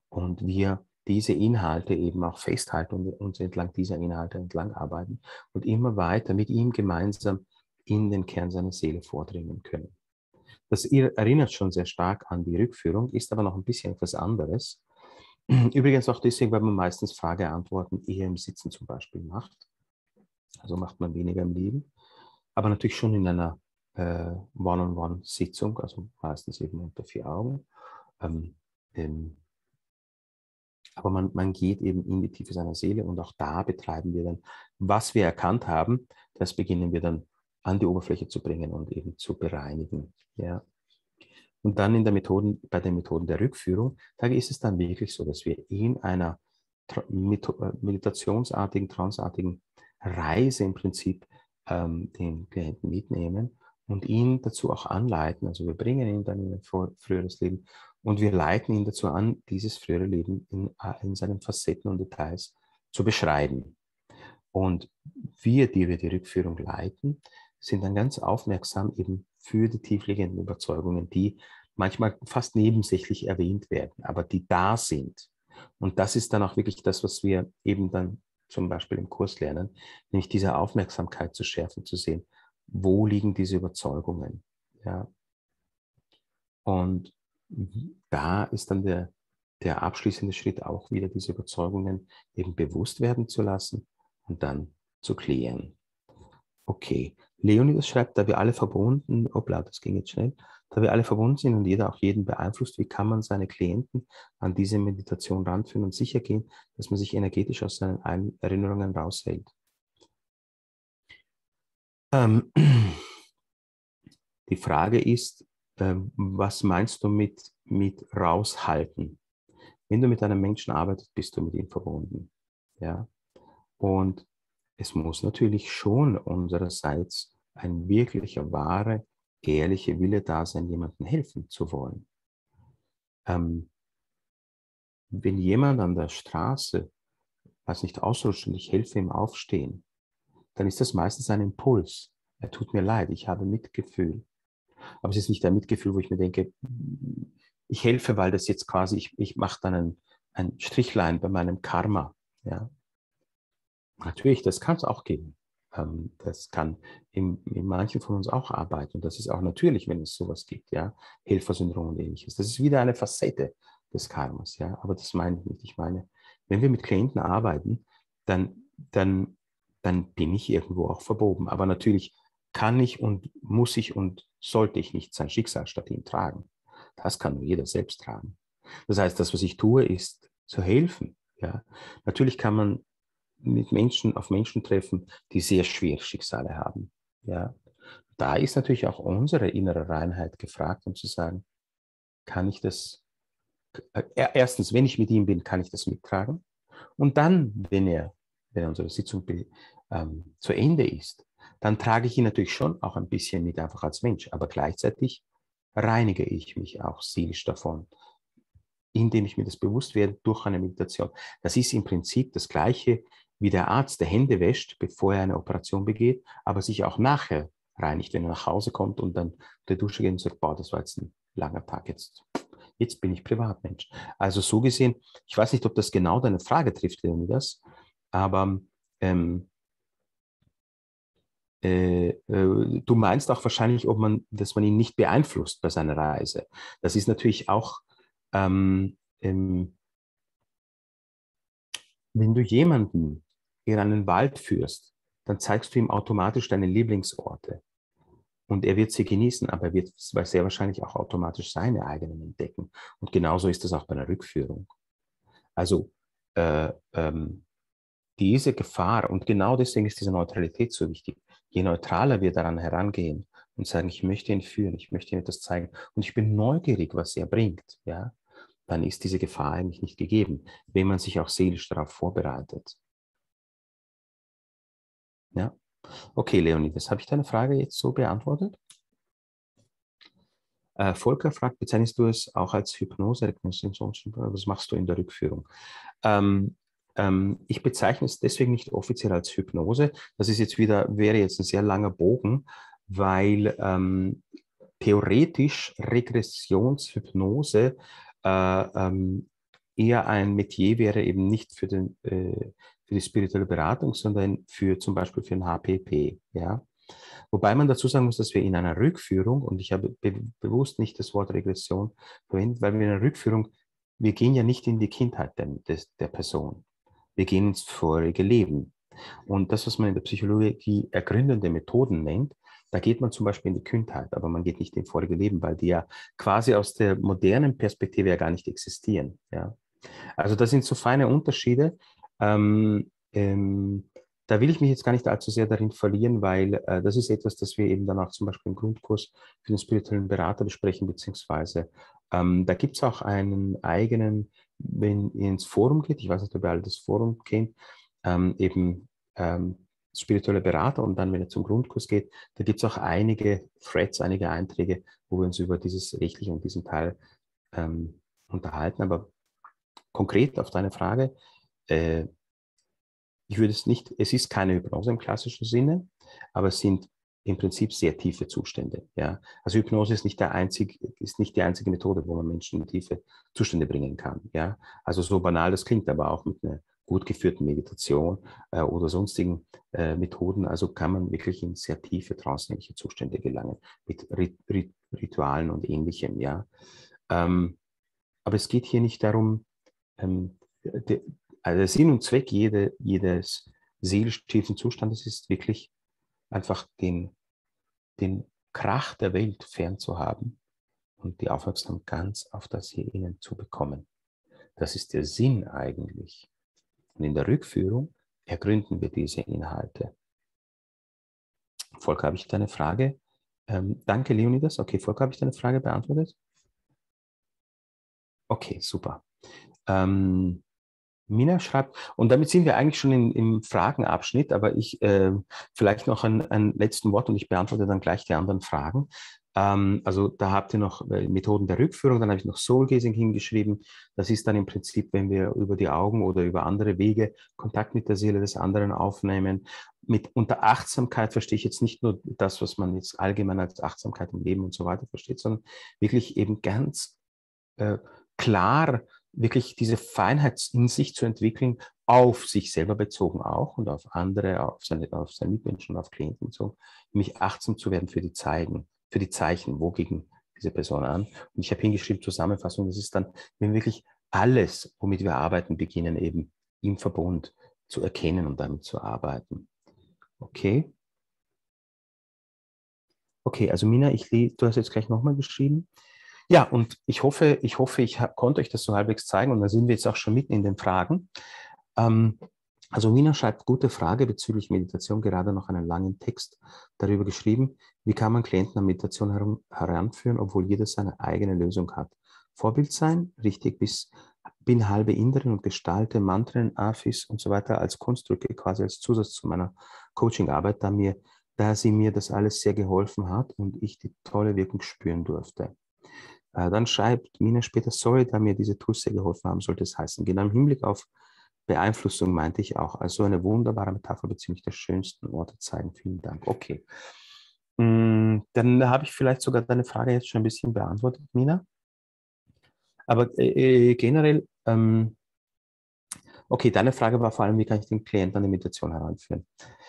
und wir diese Inhalte eben auch festhalten und uns entlang dieser Inhalte entlang arbeiten und immer weiter mit ihm gemeinsam in den Kern seiner Seele vordringen können. Das erinnert schon sehr stark an die Rückführung, ist aber noch ein bisschen etwas anderes. Übrigens auch deswegen, weil man meistens Frage-Antworten eher im Sitzen zum Beispiel macht. Also macht man weniger im Liegen. Aber natürlich schon in einer äh, One-on-One-Sitzung, also meistens eben unter vier Augen. Ähm, ähm, aber man, man geht eben in die Tiefe seiner Seele und auch da betreiben wir dann, was wir erkannt haben, das beginnen wir dann an die Oberfläche zu bringen und eben zu bereinigen. Ja. Und dann in der Methoden, bei den Methoden der Rückführung, da ist es dann wirklich so, dass wir in einer meditationsartigen, transartigen Reise im Prinzip ähm, den Klienten mitnehmen und ihn dazu auch anleiten. Also wir bringen ihn dann in ein früheres Leben und wir leiten ihn dazu an, dieses frühere Leben in, in seinen Facetten und Details zu beschreiben. Und wir, die wir die Rückführung leiten, sind dann ganz aufmerksam eben für die tiefliegenden Überzeugungen, die manchmal fast nebensächlich erwähnt werden, aber die da sind. Und das ist dann auch wirklich das, was wir eben dann zum Beispiel im Kurs lernen, nämlich diese Aufmerksamkeit zu schärfen, zu sehen, wo liegen diese Überzeugungen. Ja. Und da ist dann der, der abschließende Schritt auch wieder, diese Überzeugungen eben bewusst werden zu lassen und dann zu klären. Okay, Leonidas schreibt, da wir alle verbunden, hoppla, das ging jetzt schnell, da wir alle verbunden sind und jeder auch jeden beeinflusst, wie kann man seine Klienten an diese Meditation ranführen und sicher gehen, dass man sich energetisch aus seinen Erinnerungen raushält? Ähm, die Frage ist, ähm, was meinst du mit, mit raushalten? Wenn du mit einem Menschen arbeitest, bist du mit ihm verbunden. Ja? Und es muss natürlich schon unsererseits ein wirklicher, wahrer, ehrlicher Wille da sein, jemandem helfen zu wollen. Ähm, wenn jemand an der Straße, was nicht ausrutscht und ich helfe ihm aufstehen, dann ist das meistens ein Impuls. Er tut mir leid, ich habe Mitgefühl. Aber es ist nicht ein Mitgefühl, wo ich mir denke, ich helfe, weil das jetzt quasi, ich, ich mache dann ein, ein Strichlein bei meinem Karma. Ja? Natürlich, das kann es auch geben. Ähm, das kann in, in manchen von uns auch arbeiten. Und das ist auch natürlich, wenn es sowas gibt, ja, Helfersyndrom und ähnliches. Das ist wieder eine Facette des Karmas, ja. Aber das meine ich nicht. Ich meine, wenn wir mit Klienten arbeiten, dann, dann, dann bin ich irgendwo auch verbogen. Aber natürlich kann ich und muss ich und sollte ich nicht sein Schicksal statt ihm tragen. Das kann nur jeder selbst tragen. Das heißt, das, was ich tue, ist zu helfen. Ja. Natürlich kann man mit Menschen auf Menschen treffen, die sehr schwere Schicksale haben. Ja. Da ist natürlich auch unsere innere Reinheit gefragt, um zu sagen, kann ich das, äh, erstens, wenn ich mit ihm bin, kann ich das mittragen? Und dann, wenn er, wenn unsere Sitzung ähm, zu Ende ist, dann trage ich ihn natürlich schon auch ein bisschen mit, einfach als Mensch, aber gleichzeitig reinige ich mich auch seelisch davon, indem ich mir das bewusst werde durch eine Meditation. Das ist im Prinzip das Gleiche, wie der Arzt, der Hände wäscht, bevor er eine Operation begeht, aber sich auch nachher reinigt, wenn er nach Hause kommt und dann der Dusche geht und sagt, boah, das war jetzt ein langer Tag, jetzt, jetzt bin ich Privatmensch. Also so gesehen, ich weiß nicht, ob das genau deine Frage trifft, Leonidas, aber ähm, äh, äh, du meinst auch wahrscheinlich, ob man, dass man ihn nicht beeinflusst bei seiner Reise. Das ist natürlich auch ähm, ähm, wenn du jemanden in einen Wald führst, dann zeigst du ihm automatisch deine Lieblingsorte. Und er wird sie genießen, aber er wird sehr wahrscheinlich auch automatisch seine eigenen entdecken. Und genauso ist das auch bei einer Rückführung. Also äh, ähm, diese Gefahr, und genau deswegen ist diese Neutralität so wichtig, je neutraler wir daran herangehen und sagen, ich möchte ihn führen, ich möchte ihm etwas zeigen und ich bin neugierig, was er bringt, ja, dann ist diese Gefahr eigentlich nicht gegeben, wenn man sich auch seelisch darauf vorbereitet. Ja, okay, Leonidas, habe ich deine Frage jetzt so beantwortet? Äh, Volker fragt, bezeichnest du es auch als Hypnose? Was machst du in der Rückführung? Ähm, ähm, ich bezeichne es deswegen nicht offiziell als Hypnose. Das ist jetzt wieder, wäre jetzt ein sehr langer Bogen, weil ähm, theoretisch Regressionshypnose äh, ähm, eher ein Metier wäre eben nicht für, den, äh, für die spirituelle Beratung, sondern für zum Beispiel für ein H P P. Ja? Wobei man dazu sagen muss, dass wir in einer Rückführung, und ich habe be bewusst nicht das Wort Regression verwendet, weil wir in einer Rückführung, wir gehen ja nicht in die Kindheit der, des, der Person. Wir gehen ins vorige Leben. Und das, was man in der Psychologie ergründende Methoden nennt, da geht man zum Beispiel in die Kindheit, aber man geht nicht in vorige Leben, weil die ja quasi aus der modernen Perspektive ja gar nicht existieren. Ja? Also das sind so feine Unterschiede. Ähm, ähm, da will ich mich jetzt gar nicht allzu sehr darin verlieren, weil äh, das ist etwas, das wir eben dann auch zum Beispiel im Grundkurs für den spirituellen Berater besprechen, beziehungsweise ähm, da gibt es auch einen eigenen, wenn ihr ins Forum geht, ich weiß nicht, ob ihr alle das Forum kennt, ähm, eben ähm, spirituelle Berater, und dann, wenn ihr zum Grundkurs geht, da gibt es auch einige Threads, einige Einträge, wo wir uns über dieses Rechtliche und diesen Teil ähm, unterhalten. Aber konkret auf deine Frage, äh, ich würde es nicht, es ist keine Hypnose im klassischen Sinne, aber es sind im Prinzip sehr tiefe Zustände. Ja? Also Hypnose ist nicht, der einzig, ist nicht die einzige Methode, wo man Menschen in tiefe Zustände bringen kann. Ja? Also so banal das klingt, aber auch mit einer gut geführten Meditation äh, oder sonstigen äh, Methoden, also kann man wirklich in sehr tiefe tranceähnliche Zustände gelangen, mit Rit Rit Ritualen und Ähnlichem. Ja? Ähm, aber es geht hier nicht darum, ähm, de, also der Sinn und Zweck jede, jedes seelisch tiefen Zustandes ist wirklich einfach den, den Krach der Welt fernzuhaben und die Aufmerksamkeit ganz auf das hier innen zu bekommen. Das ist der Sinn eigentlich. Und in der Rückführung ergründen wir diese Inhalte. Volker, habe ich deine Frage? Ähm, danke, Leonidas. Okay, Volker, habe ich deine Frage beantwortet? Okay, super. Ähm, Mina schreibt, und damit sind wir eigentlich schon in, im Fragenabschnitt, aber ich äh, vielleicht noch ein, ein letzten Wort und ich beantworte dann gleich die anderen Fragen. Ähm, also da habt ihr noch äh, Methoden der Rückführung, dann habe ich noch Soul Gazing hingeschrieben. Das ist dann im Prinzip, wenn wir über die Augen oder über andere Wege Kontakt mit der Seele des anderen aufnehmen. Mit unter Achtsamkeit verstehe ich jetzt nicht nur das, was man jetzt allgemein als Achtsamkeit im Leben und so weiter versteht, sondern wirklich eben ganz äh, klar wirklich diese Feinheit in sich zu entwickeln, auf sich selber bezogen auch und auf andere, auf seine, auf seine Mitmenschen und auf Klienten bezogen, nämlich achtsam zu werden für die Zeigen, für die Zeichen, wogegen diese Person an. Und ich habe hingeschrieben, Zusammenfassung, das ist dann, wenn wirklich alles, womit wir arbeiten, beginnen eben im Verbund zu erkennen und damit zu arbeiten. Okay. Okay, also Mina, ich, du hast jetzt gleich nochmal geschrieben. Ja, und ich hoffe, ich hoffe, ich hab, konnte euch das so halbwegs zeigen und da sind wir jetzt auch schon mitten in den Fragen. Ähm, also Mina schreibt, gute Frage bezüglich Meditation, gerade noch einen langen Text darüber geschrieben. Wie kann man Klienten an Meditation herum, heranführen, obwohl jeder seine eigene Lösung hat? Vorbild sein, richtig, bis bin halbe Inderin und gestalte Mantren, Afis und so weiter als Kunstdrücke, quasi als Zusatz zu meiner Coachingarbeit, da, mir, da sie mir das alles sehr geholfen hat und ich die tolle Wirkung spüren durfte. Dann schreibt Mina später, sorry, da mir diese Tools sehr geholfen haben, sollte es heißen. Genau im Hinblick auf Beeinflussung meinte ich auch. Also eine wunderbare Metapher bezüglich der schönsten Orte zeigen. Vielen Dank. Okay. Dann habe ich vielleicht sogar deine Frage jetzt schon ein bisschen beantwortet, Mina. Aber äh, generell, ähm, okay, deine Frage war vor allem, wie kann ich den Klienten an die Meditation heranführen?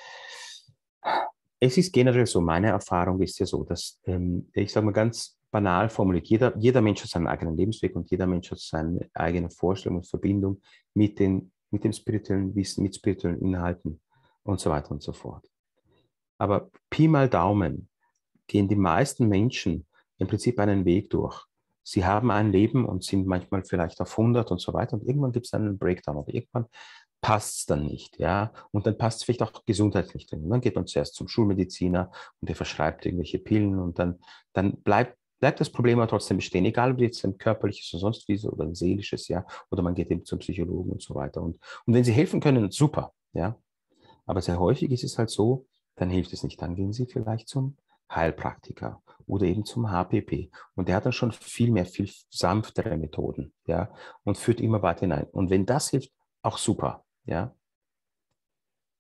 Es ist generell so, meine Erfahrung ist ja so, dass, ähm, ich sage mal ganz banal formuliert, jeder, jeder Mensch hat seinen eigenen Lebensweg und jeder Mensch hat seine eigene Vorstellung und Verbindung mit, den, mit dem spirituellen Wissen, mit spirituellen Inhalten und so weiter und so fort. Aber Pi mal Daumen gehen die meisten Menschen im Prinzip einen Weg durch. Sie haben ein Leben und sind manchmal vielleicht auf hundert und so weiter und irgendwann gibt es einen Breakdown oder irgendwann passt es dann nicht, ja, und dann passt es vielleicht auch gesundheitlich drin. Und dann geht man zuerst zum Schulmediziner und der verschreibt irgendwelche Pillen und dann, dann bleibt, bleibt das Problem aber trotzdem bestehen, egal ob jetzt ein körperliches oder sonst wie oder ein seelisches, ja, oder man geht eben zum Psychologen und so weiter. Und, und wenn sie helfen können, super, ja, aber sehr häufig ist es halt so, dann hilft es nicht, dann gehen sie vielleicht zum Heilpraktiker oder eben zum H P P. Und der hat dann schon viel mehr, viel sanftere Methoden, ja, und führt immer weiter hinein. Und wenn das hilft, auch super, ja.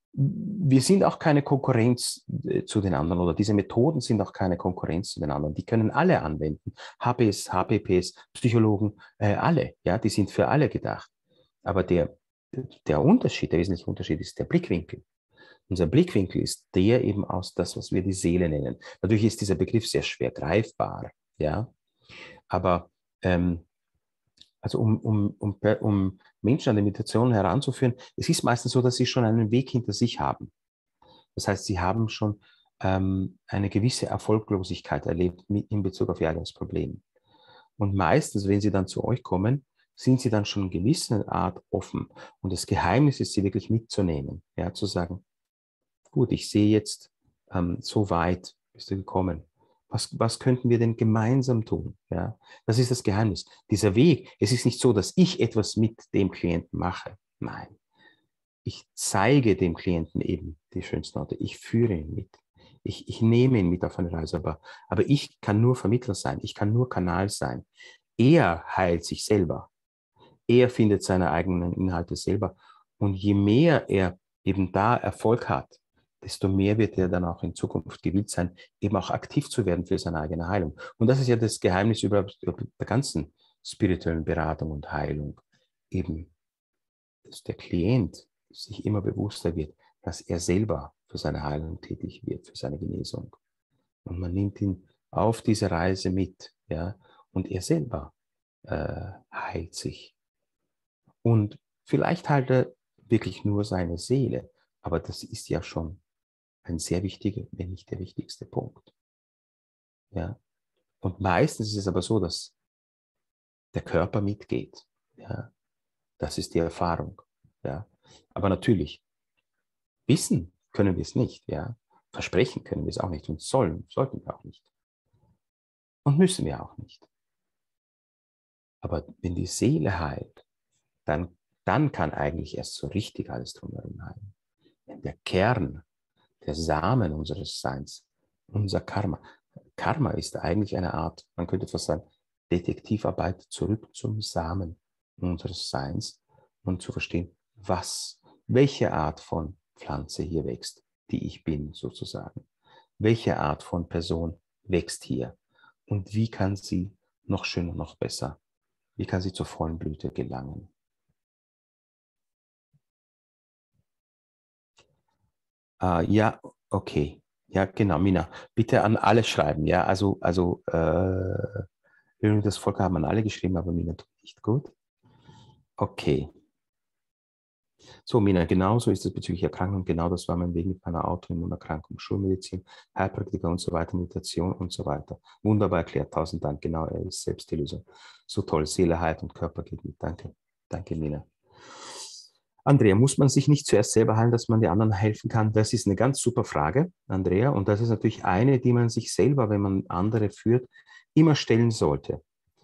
wir sind auch keine Konkurrenz zu den anderen oder diese Methoden sind auch keine Konkurrenz zu den anderen. Die können alle anwenden. H P S, H P Ps, Psychologen, äh, alle. Ja, die sind für alle gedacht. Aber der, der Unterschied, der wesentliche Unterschied ist der Blickwinkel. Unser Blickwinkel ist der eben aus das, was wir die Seele nennen. Natürlich ist dieser Begriff sehr schwer greifbar. Ja, aber ähm, also um, um, um, um Menschen an die Meditation heranzuführen, es ist meistens so, dass sie schon einen Weg hinter sich haben. Das heißt, sie haben schon ähm, eine gewisse Erfolglosigkeit erlebt in Bezug auf ihr eigenes Problem. Und meistens, wenn sie dann zu euch kommen, sind sie dann schon in gewisser Art offen. Und das Geheimnis ist, sie wirklich mitzunehmen. Ja, zu sagen, gut, ich sehe jetzt, ähm, so weit bist du gekommen. Was, was könnten wir denn gemeinsam tun? Ja, das ist das Geheimnis. Dieser Weg, es ist nicht so, dass ich etwas mit dem Klienten mache. Nein. Ich zeige dem Klienten eben die schönsten Orte. Ich führe ihn mit. Ich, ich nehme ihn mit auf eine Reise. Aber, aber ich kann nur Vermittler sein. Ich kann nur Kanal sein. Er heilt sich selber. Er findet seine eigenen Inhalte selber. Und je mehr er eben da Erfolg hat, desto mehr wird er dann auch in Zukunft gewillt sein, eben auch aktiv zu werden für seine eigene Heilung. Und das ist ja das Geheimnis über, über der ganzen spirituellen Beratung und Heilung. Eben, dass der Klient sich immer bewusster wird, dass er selber für seine Heilung tätig wird, für seine Genesung. Und man nimmt ihn auf diese Reise mit, ja, und er selber äh, heilt sich. Und vielleicht heilt er wirklich nur seine Seele, aber das ist ja schon ein sehr wichtiger, wenn nicht der wichtigste Punkt. Ja? Und meistens ist es aber so, dass der Körper mitgeht. Ja? Das ist die Erfahrung. Ja? Aber natürlich, wissen können wir es nicht. Ja? Versprechen können wir es auch nicht und sollen, sollten wir auch nicht. Und müssen wir auch nicht. Aber wenn die Seele heilt, dann, dann kann eigentlich erst so richtig alles drumherum heilen. Wenn der Kern, der Samen unseres Seins, unser Karma. Karma ist eigentlich eine Art, man könnte fast sagen, Detektivarbeit zurück zum Samen unseres Seins und zu verstehen, was, welche Art von Pflanze hier wächst, die ich bin sozusagen. Welche Art von Person wächst hier und wie kann sie noch schöner, noch besser, wie kann sie zur vollen Blüte gelangen. Uh, ja, okay. Ja, genau, Mina. Bitte an alle schreiben. Ja, also, also äh, das Volk haben an alle geschrieben, aber Mina tut nicht gut. Okay. So, Mina, genauso ist es bezüglich Erkrankung. Genau das war mein Weg mit meiner Autoimmunerkrankung, Schulmedizin, Heilpraktiker und so weiter, Meditation und so weiter. Wunderbar erklärt. Tausend Dank. Genau, er ist selbst die Lösung. So toll. Seele heilt und Körper geht mit. Danke. Danke, Mina. Andrea, muss man sich nicht zuerst selber heilen, dass man den anderen helfen kann? Das ist eine ganz super Frage, Andrea. Und das ist natürlich eine, die man sich selber, wenn man andere führt, immer stellen sollte.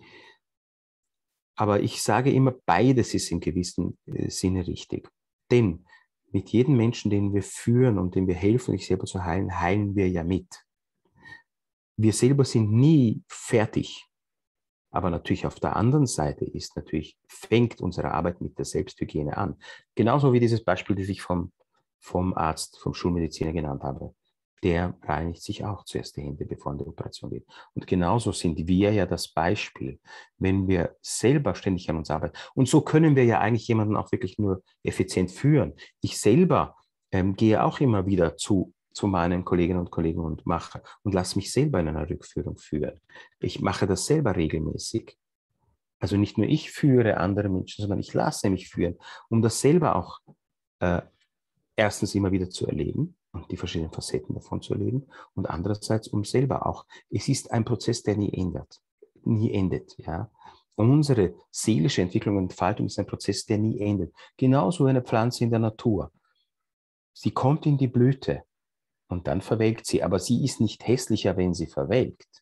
Aber ich sage immer, beides ist im gewissen Sinne richtig. Denn mit jedem Menschen, den wir führen und dem wir helfen, sich selber zu heilen, heilen wir ja mit. Wir selber sind nie fertig. Aber natürlich auf der anderen Seite ist natürlich, fängt unsere Arbeit mit der Selbsthygiene an. Genauso wie dieses Beispiel, das ich vom, vom Arzt, vom Schulmediziner genannt habe. Der reinigt sich auch zuerst die Hände, bevor er in die Operation geht. Und genauso sind wir ja das Beispiel, wenn wir selber ständig an uns arbeiten. Und so können wir ja eigentlich jemanden auch wirklich nur effizient führen. Ich selber ähm, gehe auch immer wieder zu zu meinen Kolleginnen und Kollegen und mache und lasse mich selber in einer Rückführung führen. Ich mache das selber regelmäßig. Also nicht nur ich führe andere Menschen, sondern ich lasse mich führen, um das selber auch äh, erstens immer wieder zu erleben und die verschiedenen Facetten davon zu erleben und andererseits um selber auch. Es ist ein Prozess, der nie ändert, nie endet. Ja? Unsere seelische Entwicklung und Entfaltung ist ein Prozess, der nie endet. Genauso eine Pflanze in der Natur. Sie kommt in die Blüte. Und dann verwelkt sie. Aber sie ist nicht hässlicher, wenn sie verwelkt.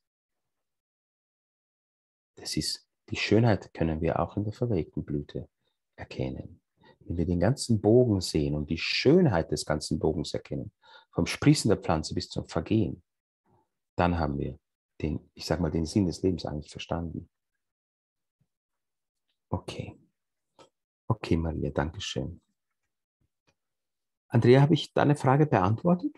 Das ist, die Schönheit können wir auch in der verwelkten Blüte erkennen. Wenn wir den ganzen Bogen sehen und die Schönheit des ganzen Bogens erkennen, vom Sprießen der Pflanze bis zum Vergehen, dann haben wir den, ich sag mal, den Sinn des Lebens eigentlich verstanden. Okay. Okay, Maria, danke schön. Andrea, habe ich deine Frage beantwortet?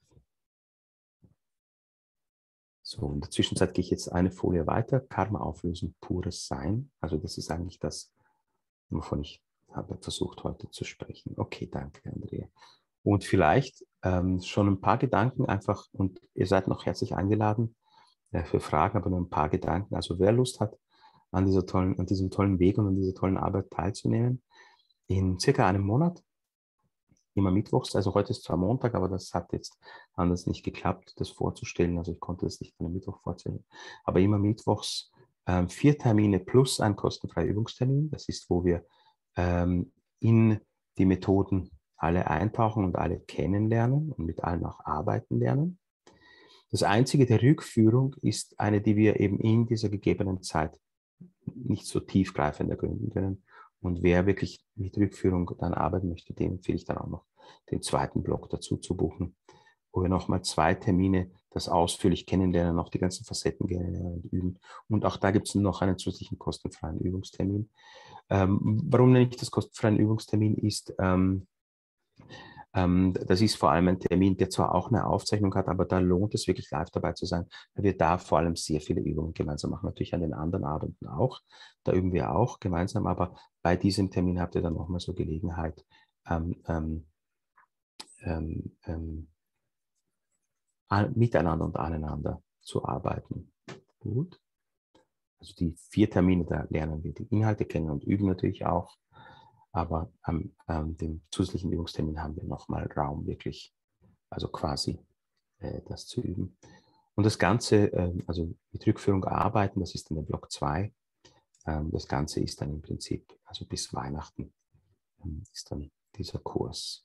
So, in der Zwischenzeit gehe ich jetzt eine Folie weiter. Karma auflösen, pures Sein. Also das ist eigentlich das, wovon ich habe versucht heute zu sprechen. Okay, danke, Andrea. Und vielleicht ähm, schon ein paar Gedanken einfach, und ihr seid noch herzlich eingeladen äh, für Fragen, aber nur ein paar Gedanken. Also wer Lust hat, an, dieser tollen, an diesem tollen Weg und an dieser tollen Arbeit teilzunehmen, in circa einem Monat, immer mittwochs, also heute ist zwar Montag, aber das hat jetzt anders nicht geklappt, das vorzustellen, also ich konnte das nicht an einem Mittwoch vorzustellen, aber immer mittwochs ähm, vier Termine plus ein kostenfreier Übungstermin, das ist, wo wir ähm, in die Methoden alle eintauchen und alle kennenlernen und mit allen auch arbeiten lernen. Das einzige der Rückführung ist eine, die wir eben in dieser gegebenen Zeit nicht so tiefgreifend ergründen können. Und wer wirklich mit Rückführung dann arbeiten möchte, dem empfehle ich dann auch noch den zweiten Block dazu zu buchen, wo wir nochmal zwei Termine das ausführlich kennenlernen, noch die ganzen Facetten kennenlernen und üben. Und auch da gibt es noch einen zusätzlichen kostenfreien Übungstermin. Ähm, warum nenne ich das kostenfreien Übungstermin? Ist, ähm, ähm, das ist vor allem ein Termin, der zwar auch eine Aufzeichnung hat, aber da lohnt es wirklich live dabei zu sein, weil wir da vor allem sehr viele Übungen gemeinsam machen. Natürlich an den anderen Abenden auch, da üben wir auch gemeinsam, aber bei diesem Termin habt ihr dann nochmal so Gelegenheit, ähm, ähm, ähm, ähm, miteinander und aneinander zu arbeiten. Gut. Also die vier Termine, da lernen wir die Inhalte kennen und üben natürlich auch. Aber am ähm, dem zusätzlichen Übungstermin haben wir nochmal Raum, wirklich, also quasi äh, das zu üben. Und das Ganze, äh, also mit Rückführung arbeiten, das ist dann der Block zwei. Ähm, das Ganze ist dann im Prinzip, also bis Weihnachten ähm, ist dann dieser Kurs.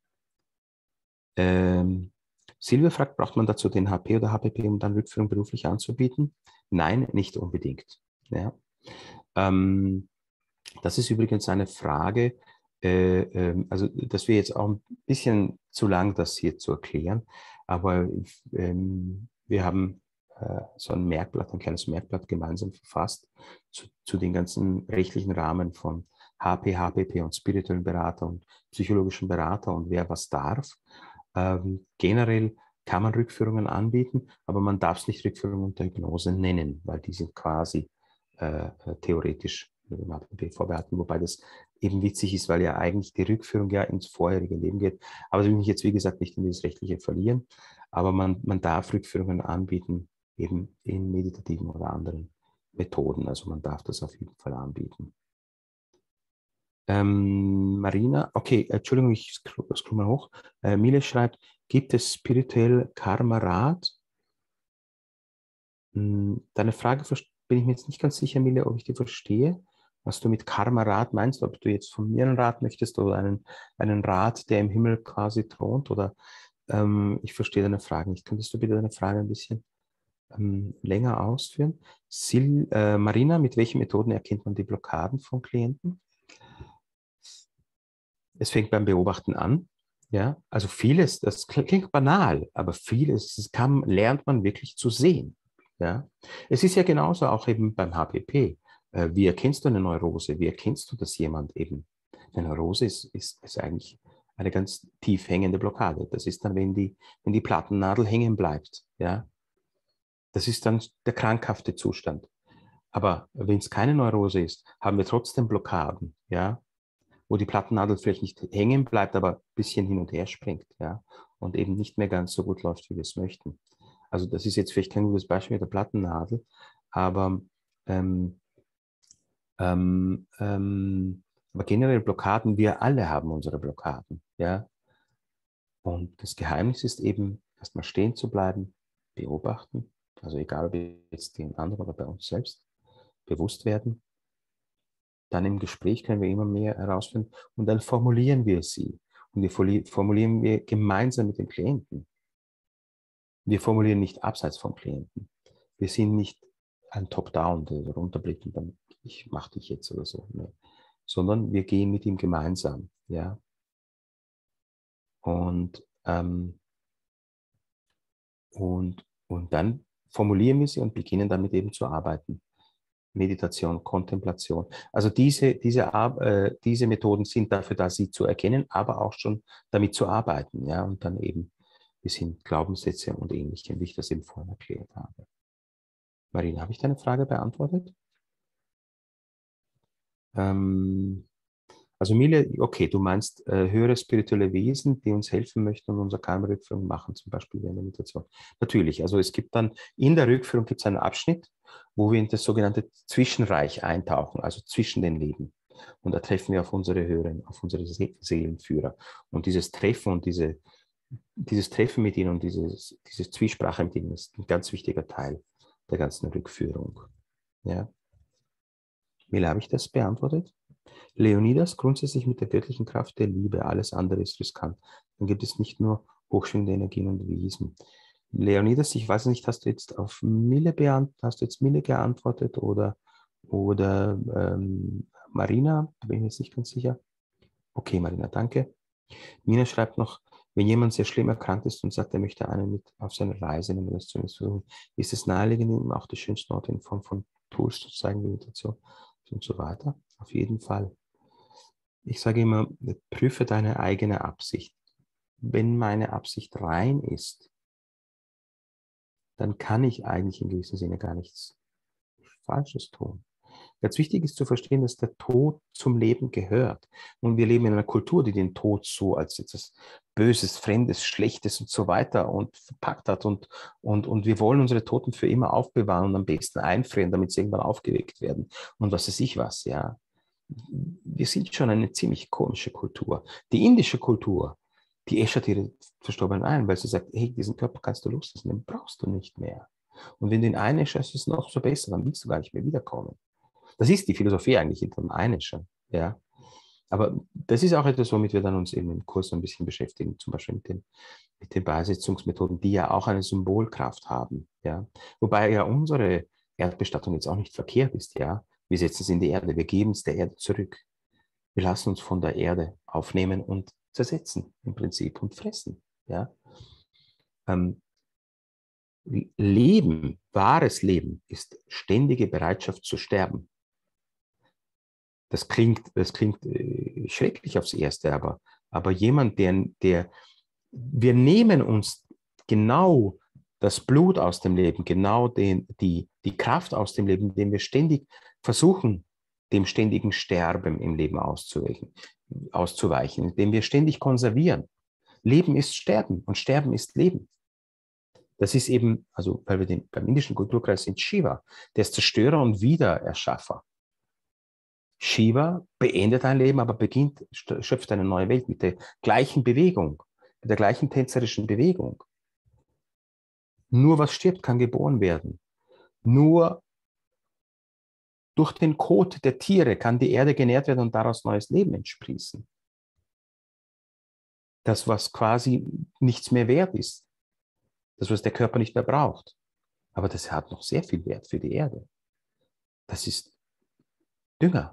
Ähm, Silvia fragt, braucht man dazu den H P oder H P P, um dann Rückführung beruflich anzubieten? Nein, nicht unbedingt. Ja. Ähm, das ist übrigens eine Frage, äh, äh, also das wäre jetzt auch ein bisschen zu lang, das hier zu erklären, aber ähm, wir haben äh, so ein Merkblatt, ein kleines Merkblatt gemeinsam verfasst zu, zu den ganzen rechtlichen Rahmen von H P, H P P und spirituellen Berater und psychologischen Berater und wer was darf. Ähm, generell kann man Rückführungen anbieten, aber man darf es nicht Rückführung unter Hypnose nennen, weil die sind quasi äh, theoretisch dem H P P vorbehalten, wobei das eben witzig ist, weil ja eigentlich die Rückführung ja ins vorherige Leben geht. Aber das will ich jetzt, wie gesagt, nicht in dieses Rechtliche verlieren, aber man, man darf Rückführungen anbieten, eben in meditativen oder anderen Methoden. Also man darf das auf jeden Fall anbieten. Ähm, Marina, okay, Entschuldigung, ich scroll, scroll mal hoch. Äh, Mile schreibt, gibt es spirituell Karma-Rat? Hm, deine Frage bin ich mir jetzt nicht ganz sicher, Mile, ob ich die verstehe, was du mit Karma-Rat meinst, ob du jetzt von mir einen Rat möchtest oder einen, einen Rat, der im Himmel quasi thront, oder ähm, ich verstehe deine Frage nicht. Könntest du bitte deine Frage ein bisschen ähm, länger ausführen? Sil, äh, Marina, mit welchen Methoden erkennt man die Blockaden von Klienten? Es fängt beim Beobachten an. Ja, also vieles, das klingt banal, aber vieles das kann, lernt man wirklich zu sehen. Ja, es ist ja genauso auch eben beim H P P. Äh, wie erkennst du eine Neurose? Wie erkennst du, dass jemand eben, eine Neurose ist, ist, ist eigentlich eine ganz tief hängende Blockade. Das ist dann, wenn die, wenn die Plattennadel hängen bleibt. Ja, das ist dann der krankhafte Zustand. Aber wenn es keine Neurose ist, haben wir trotzdem Blockaden. Ja, wo die Plattennadel vielleicht nicht hängen bleibt, aber ein bisschen hin und her springt, ja, und eben nicht mehr ganz so gut läuft, wie wir es möchten. Also das ist jetzt vielleicht kein gutes Beispiel mit der Plattennadel, aber, ähm, ähm, ähm, aber generell Blockaden, wir alle haben unsere Blockaden, ja. Und das Geheimnis ist eben, erstmal stehen zu bleiben, beobachten, also egal ob jetzt den anderen oder bei uns selbst, bewusst werden. Dann im Gespräch können wir immer mehr herausfinden und dann formulieren wir sie. Und wir formulieren wir gemeinsam mit dem Klienten. Wir formulieren nicht abseits vom Klienten. Wir sind nicht ein Top-Down, der runterblickt und dann, ich mache dich jetzt oder so. Ne? Sondern wir gehen mit ihm gemeinsam. Ja? Und, ähm, und, und dann formulieren wir sie und beginnen damit eben zu arbeiten. Meditation, Kontemplation. Also diese, diese, äh, diese Methoden sind dafür da, sie zu erkennen, aber auch schon damit zu arbeiten. Ja? Und dann eben bis hin Glaubenssätze und Ähnlichem, wie ich das eben vorhin erklärt habe. Marina, habe ich deine Frage beantwortet? Ähm, also Mille, okay, du meinst äh, höhere spirituelle Wesen, die uns helfen möchten und unsere Karma-Rückführung machen, zum Beispiel in der Meditation. Natürlich, also es gibt dann, in der Rückführung gibt es einen Abschnitt, wo wir in das sogenannte Zwischenreich eintauchen, also zwischen den Leben. Und da treffen wir auf unsere Höheren, auf unsere Se Seelenführer. Und dieses Treffen und diese, dieses Treffen mit ihnen und dieses, diese Zwiesprache mit ihnen ist ein ganz wichtiger Teil der ganzen Rückführung. Ja. Mille, habe ich das beantwortet? Leonidas, grundsätzlich mit der göttlichen Kraft der Liebe, alles andere ist riskant. Dann gibt es nicht nur hochschwingende Energien und Wesen. Leonidas, ich weiß nicht, hast du jetzt auf Mille beantwortet, hast du jetzt Mille geantwortet oder, oder ähm, Marina? Da bin ich jetzt nicht ganz sicher. Okay, Marina, danke. Mina schreibt noch, wenn jemand sehr schlimm erkrankt ist und sagt, er möchte einen mit auf seine Reise nehmen, das zumindest versuchen, ist es naheliegend, ihm auch die schönsten Orte in Form von Tools zu zeigen, Meditation und so weiter. Auf jeden Fall. Ich sage immer, prüfe deine eigene Absicht. Wenn meine Absicht rein ist, dann kann ich eigentlich in gewissem Sinne gar nichts Falsches tun. Ganz wichtig ist zu verstehen, dass der Tod zum Leben gehört. Und wir leben in einer Kultur, die den Tod so als etwas Böses, Fremdes, Schlechtes und so weiter und verpackt hat. Und, und, und wir wollen unsere Toten für immer aufbewahren und am besten einfrieren, damit sie irgendwann aufgeweckt werden. Und was weiß ich was, ja. Wir sind schon eine ziemlich komische Kultur. Die indische Kultur, die äschert ihre Verstorbenen ein, weil sie sagt, hey, diesen Körper kannst du loslassen, den brauchst du nicht mehr. Und wenn du ihn einäscherst, ist es noch so besser, dann willst du gar nicht mehr wiederkommen. Das ist die Philosophie eigentlich hinter dem Einäschern. Ja. Aber das ist auch etwas, womit wir dann uns eben im Kurs ein bisschen beschäftigen, zum Beispiel mit den, mit den Beisetzungsmethoden, die ja auch eine Symbolkraft haben. Ja. Wobei ja unsere Erdbestattung jetzt auch nicht verkehrt ist. Ja. Wir setzen es in die Erde, wir geben es der Erde zurück. Wir lassen uns von der Erde aufnehmen und zersetzen im Prinzip und fressen. Ja. Ähm, Leben, wahres Leben, ist ständige Bereitschaft zu sterben. Das klingt, das klingt äh, schrecklich aufs Erste, aber, aber jemand, der, der, wir nehmen uns genau das Blut aus dem Leben, genau den, die, die Kraft aus dem Leben, indem wir ständig versuchen, dem ständigen Sterben im Leben auszuweichen, auszuweichen, indem wir ständig konservieren. Leben ist Sterben und Sterben ist Leben. Das ist eben, also weil wir den, beim indischen Kulturkreis sind, Shiva, der ist Zerstörer und Wiedererschaffer. Shiva beendet ein Leben, aber beginnt, schöpft eine neue Welt mit der gleichen Bewegung, mit der gleichen tänzerischen Bewegung. Nur was stirbt, kann geboren werden. Nur durch den Kot der Tiere kann die Erde genährt werden und daraus neues Leben entsprießen. Das, was quasi nichts mehr wert ist. Das, was der Körper nicht mehr braucht. Aber das hat noch sehr viel Wert für die Erde. Das ist Dünger.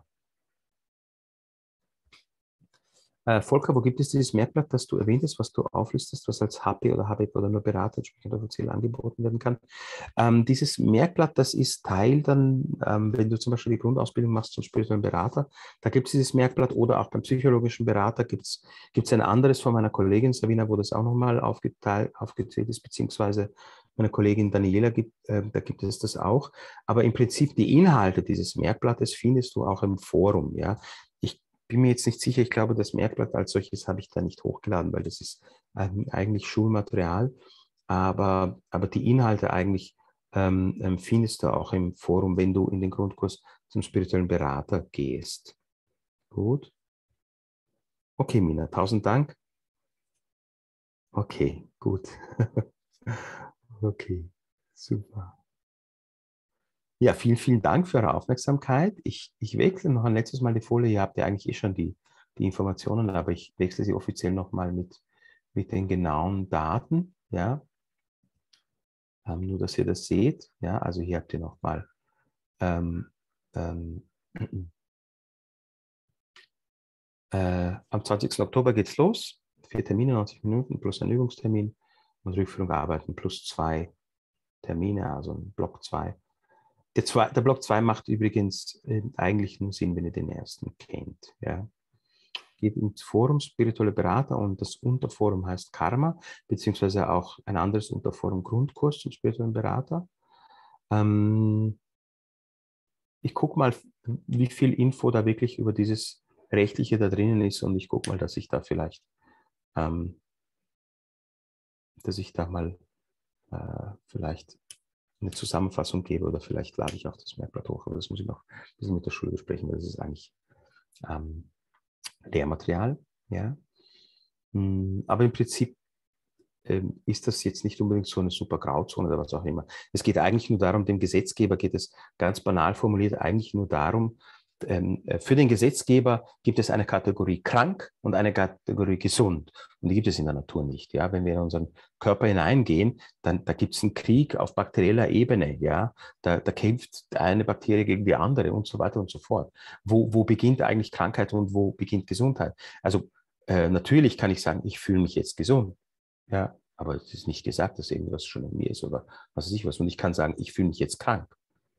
Äh, Volker, wo gibt es dieses Merkblatt, das du erwähnt hast, was du auflistest, was als H P oder H B oder nur Berater entsprechend offiziell angeboten werden kann? Ähm, dieses Merkblatt, das ist Teil dann, ähm, wenn du zum Beispiel die Grundausbildung machst zum spirituellen Berater, da gibt es dieses Merkblatt oder auch beim psychologischen Berater gibt es ein anderes von meiner Kollegin Sabina, wo das auch nochmal aufgeteilt, aufgezählt ist, beziehungsweise meine Kollegin Daniela, gibt, äh, da gibt es das auch. Aber im Prinzip die Inhalte dieses Merkblattes findest du auch im Forum, ja. Bin mir jetzt nicht sicher, ich glaube, das Merkblatt als solches habe ich da nicht hochgeladen, weil das ist eigentlich Schulmaterial, aber, aber die Inhalte eigentlich ähm, findest du auch im Forum, wenn du in den Grundkurs zum spirituellen Berater gehst. Gut. Okay, Mina, tausend Dank. Okay, gut. Okay, super. Ja, vielen, vielen Dank für eure Aufmerksamkeit. Ich, ich wechsle noch ein letztes Mal die Folie. Ihr habt ja eigentlich eh schon die, die Informationen, aber ich wechsle sie offiziell nochmal mit, mit den genauen Daten. Ja, ähm, nur, dass ihr das seht. Ja, also hier habt ihr nochmal ähm, ähm, äh, am zwanzigsten Oktober geht es los. Vier Termine, neunzig Minuten plus ein Übungstermin und Rückführung arbeiten plus zwei Termine, also ein Block zwei. Der, zwei, der Block zwei macht übrigens äh, eigentlich nur Sinn, wenn ihr den ersten kennt. Ja. Geht ins Forum Spirituelle Berater und das Unterforum heißt Karma, beziehungsweise auch ein anderes Unterforum Grundkurs zum spirituellen Berater. Ähm, ich gucke mal, wie viel Info da wirklich über dieses Rechtliche da drinnen ist und ich gucke mal, dass ich da vielleicht, ähm, dass ich da mal äh, vielleicht eine Zusammenfassung gebe oder vielleicht lade ich auch das Merkblatt hoch, aber das muss ich noch ein bisschen mit der Schule besprechen, weil das ist eigentlich ähm, Lehrmaterial. Ja. Aber im Prinzip ähm, ist das jetzt nicht unbedingt so eine super Grauzone oder was auch immer. Es geht eigentlich nur darum, dem Gesetzgeber geht es ganz banal formuliert eigentlich nur darum, ähm, für den Gesetzgeber gibt es eine Kategorie krank und eine Kategorie gesund. Und die gibt es in der Natur nicht. Ja? Wenn wir in unseren Körper hineingehen, dann da gibt es einen Krieg auf bakterieller Ebene. Ja? Da, da kämpft eine Bakterie gegen die andere und so weiter und so fort. Wo, wo beginnt eigentlich Krankheit und wo beginnt Gesundheit? Also äh, natürlich kann ich sagen, ich fühle mich jetzt gesund. Ja, aber es ist nicht gesagt, dass irgendwas schon in mir ist oder was weiß ich was. Und ich kann sagen, ich fühle mich jetzt krank.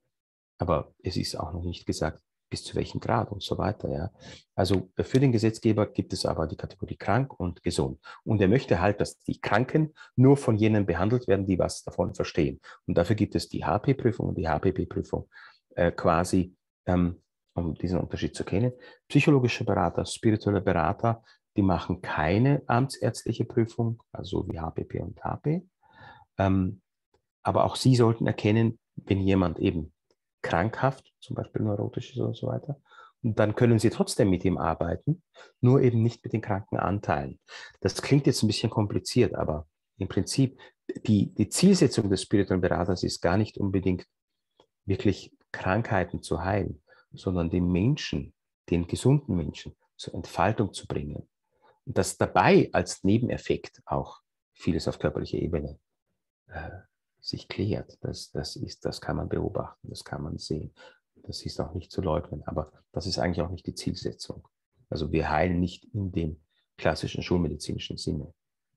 Aber es ist auch noch nicht gesagt, bis zu welchem Grad und so weiter. Ja. Also für den Gesetzgeber gibt es aber die Kategorie krank und gesund. Und er möchte halt, dass die Kranken nur von jenen behandelt werden, die was davon verstehen. Und dafür gibt es die H P-Prüfung und die H P P-Prüfung äh, quasi, ähm, um diesen Unterschied zu kennen. Psychologische Berater, spirituelle Berater, die machen keine amtsärztliche Prüfung, also wie H P P und H P. Ähm, aber auch sie sollten erkennen, wenn jemand eben krankhaft, zum Beispiel neurotisch ist oder so weiter, und dann können sie trotzdem mit ihm arbeiten, nur eben nicht mit den kranken Anteilen. Das klingt jetzt ein bisschen kompliziert, aber im Prinzip, die, die Zielsetzung des spirituellen Beraters ist gar nicht unbedingt wirklich Krankheiten zu heilen, sondern den Menschen, den gesunden Menschen zur Entfaltung zu bringen. Und dass dabei als Nebeneffekt auch vieles auf körperlicher Ebene äh, sich klärt. Das, das, ist, das kann man beobachten, das kann man sehen. Das ist auch nicht zu leugnen, aber das ist eigentlich auch nicht die Zielsetzung. Also wir heilen nicht in dem klassischen schulmedizinischen Sinne.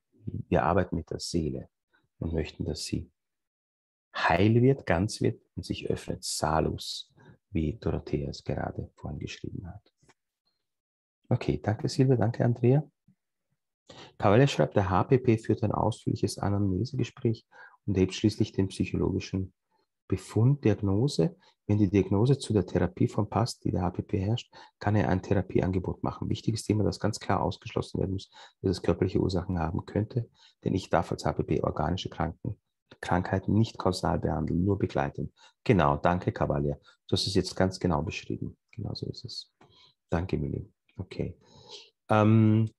Wir arbeiten mit der Seele und möchten, dass sie heil wird, ganz wird und sich öffnet, Salus, wie Dorothea es gerade vorhin geschrieben hat. Okay, danke Silvia, danke Andrea. Kavaler schreibt, der H P P führt ein ausführliches Anamnesegespräch und hebt schließlich den psychologischen Befund, Diagnose. Wenn die Diagnose zu der Therapieform passt, die der H P P herrscht, kann er ein Therapieangebot machen. Wichtiges Thema, das ganz klar ausgeschlossen werden muss, dass es körperliche Ursachen haben könnte, denn ich darf als H P P organische Kranken, Krankheiten nicht kausal behandeln, nur begleiten. Genau, danke Kavaler. Du hast es jetzt ganz genau beschrieben. Genau so ist es. Danke, Mili. Okay. Ähm,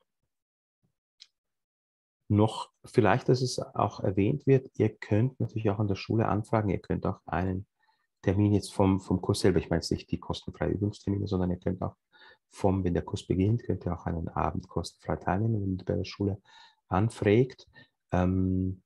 Noch vielleicht, dass es auch erwähnt wird, ihr könnt natürlich auch an der Schule anfragen, ihr könnt auch einen Termin jetzt vom, vom Kurs selber, ich meine jetzt nicht die kostenfreie Übungstermine, sondern ihr könnt auch vom, wenn der Kurs beginnt, könnt ihr auch einen Abend kostenfrei teilnehmen, wenn ihr bei der Schule anfragt. Ähm,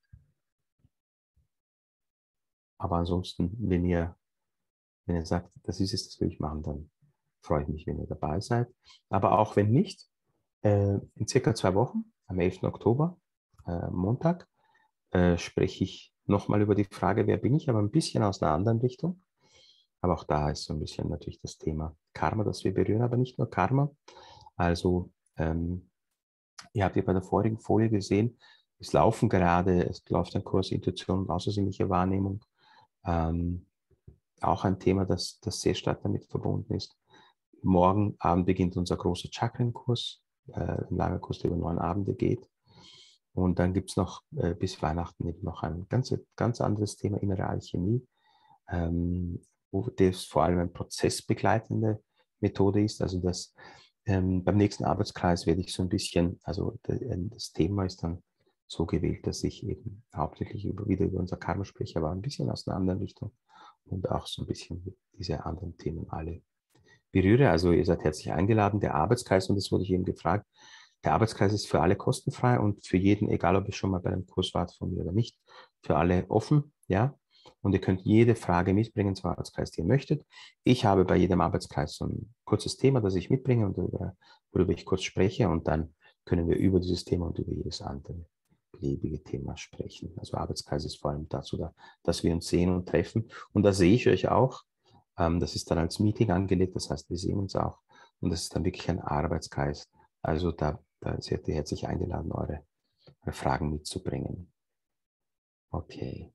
aber ansonsten, wenn ihr, wenn ihr sagt, das ist es, das will ich machen, dann freue ich mich, wenn ihr dabei seid. Aber auch wenn nicht, äh, in circa zwei Wochen, am elften Oktober, äh, Montag, äh, spreche ich nochmal über die Frage, wer bin ich, aber ein bisschen aus einer anderen Richtung. Aber auch da ist so ein bisschen natürlich das Thema Karma, das wir berühren, aber nicht nur Karma. Also ähm, ihr habt ja bei der vorigen Folie gesehen, es laufen gerade, es läuft ein Kurs Intuition und außersinnliche Wahrnehmung. Ähm, auch ein Thema, das, das sehr stark damit verbunden ist. Morgen Abend beginnt unser großer Chakrenkurs, äh, ein langer Kurs, der über neun Abende geht. Und dann gibt es noch äh, bis Weihnachten eben noch ein ganz, ganz anderes Thema, innere Alchemie, ähm, wo das vor allem eine prozessbegleitende Methode ist. Also das, ähm, beim nächsten Arbeitskreis werde ich so ein bisschen, also das Thema ist dann so gewählt, dass ich eben hauptsächlich über, wieder über unser Karma spreche, aber ein bisschen aus einer anderen Richtung und auch so ein bisschen diese anderen Themen alle berühre. Also ihr seid herzlich eingeladen. Der Arbeitskreis, und das wurde ich eben gefragt, der Arbeitskreis ist für alle kostenfrei und für jeden, egal ob ihr schon mal bei einem Kurs wart von mir oder nicht, für alle offen, ja. Und ihr könnt jede Frage mitbringen zum Arbeitskreis, die ihr möchtet. Ich habe bei jedem Arbeitskreis so ein kurzes Thema, das ich mitbringe und worüber, worüber ich kurz spreche und dann können wir über dieses Thema und über jedes andere beliebige Thema sprechen. Also Arbeitskreis ist vor allem dazu da, dass wir uns sehen und treffen. Und da sehe ich euch auch. Ähm, das ist dann als Meeting angelegt, das heißt, wir sehen uns auch. Und das ist dann wirklich ein Arbeitskreis. Also da, da seid ihr herzlich eingeladen, eure, eure Fragen mitzubringen. Okay.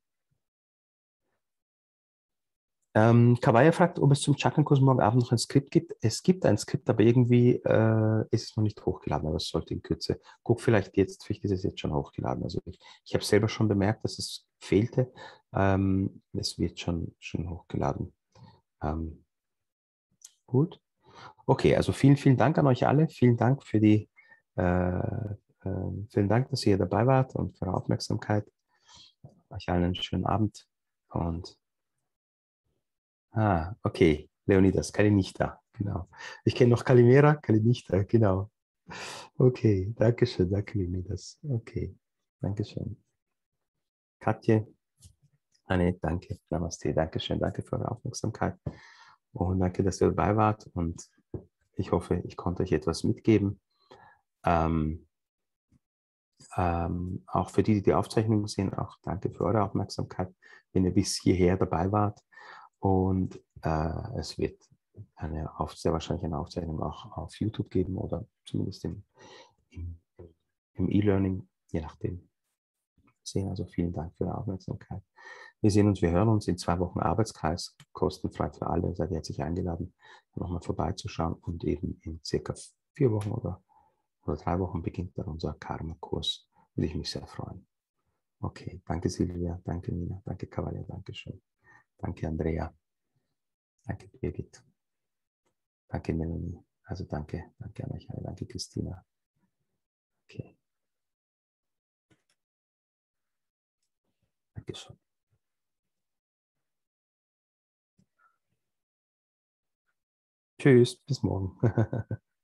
Ähm, Kawaya fragt, ob es zum Chakrenkurs morgen Abend noch ein Skript gibt. Es gibt ein Skript, aber irgendwie äh, ist es noch nicht hochgeladen, aber es sollte in Kürze. Guck vielleicht jetzt, vielleicht ist es jetzt schon hochgeladen. Also ich, ich habe selber schon bemerkt, dass es fehlte. Ähm, es wird schon, schon hochgeladen. Ähm, gut. Okay, also vielen, vielen Dank an euch alle. Vielen Dank für die, äh, äh, vielen Dank, dass ihr dabei wart und für eure Aufmerksamkeit. Euch allen einen schönen Abend und ah, okay. Leonidas, Kalinista, genau. Ich kenne noch Kalimera, Kalinista, genau. Okay, danke schön, danke Leonidas. Okay, danke schön. Katje, Anne, danke. Namaste, danke schön, danke für eure Aufmerksamkeit. Und danke, dass ihr dabei wart. Und ich hoffe, ich konnte euch etwas mitgeben. Ähm, ähm, auch für die, die die Aufzeichnung sehen, auch danke für eure Aufmerksamkeit, wenn ihr bis hierher dabei wart. Und äh, es wird eine auf, sehr wahrscheinlich eine Aufzeichnung auch auf YouTube geben oder zumindest im, im, im E-Learning, je nachdem. Sehen. Also vielen Dank für Ihre Aufmerksamkeit. Wir sehen uns, wir hören uns in zwei Wochen Arbeitskreis, kostenfrei für alle. Seid herzlich eingeladen, nochmal vorbeizuschauen. Und eben in circa vier Wochen oder, oder drei Wochen beginnt dann unser Karma-Kurs. Würde ich mich sehr freuen. Okay, danke Silvia, danke Nina, danke Kavalier, danke schön. Danke Andrea, danke Birgit, danke Melanie. Also danke, danke an euch alle, danke Christina. Okay. Dankeschön. Tschüss, bis morgen.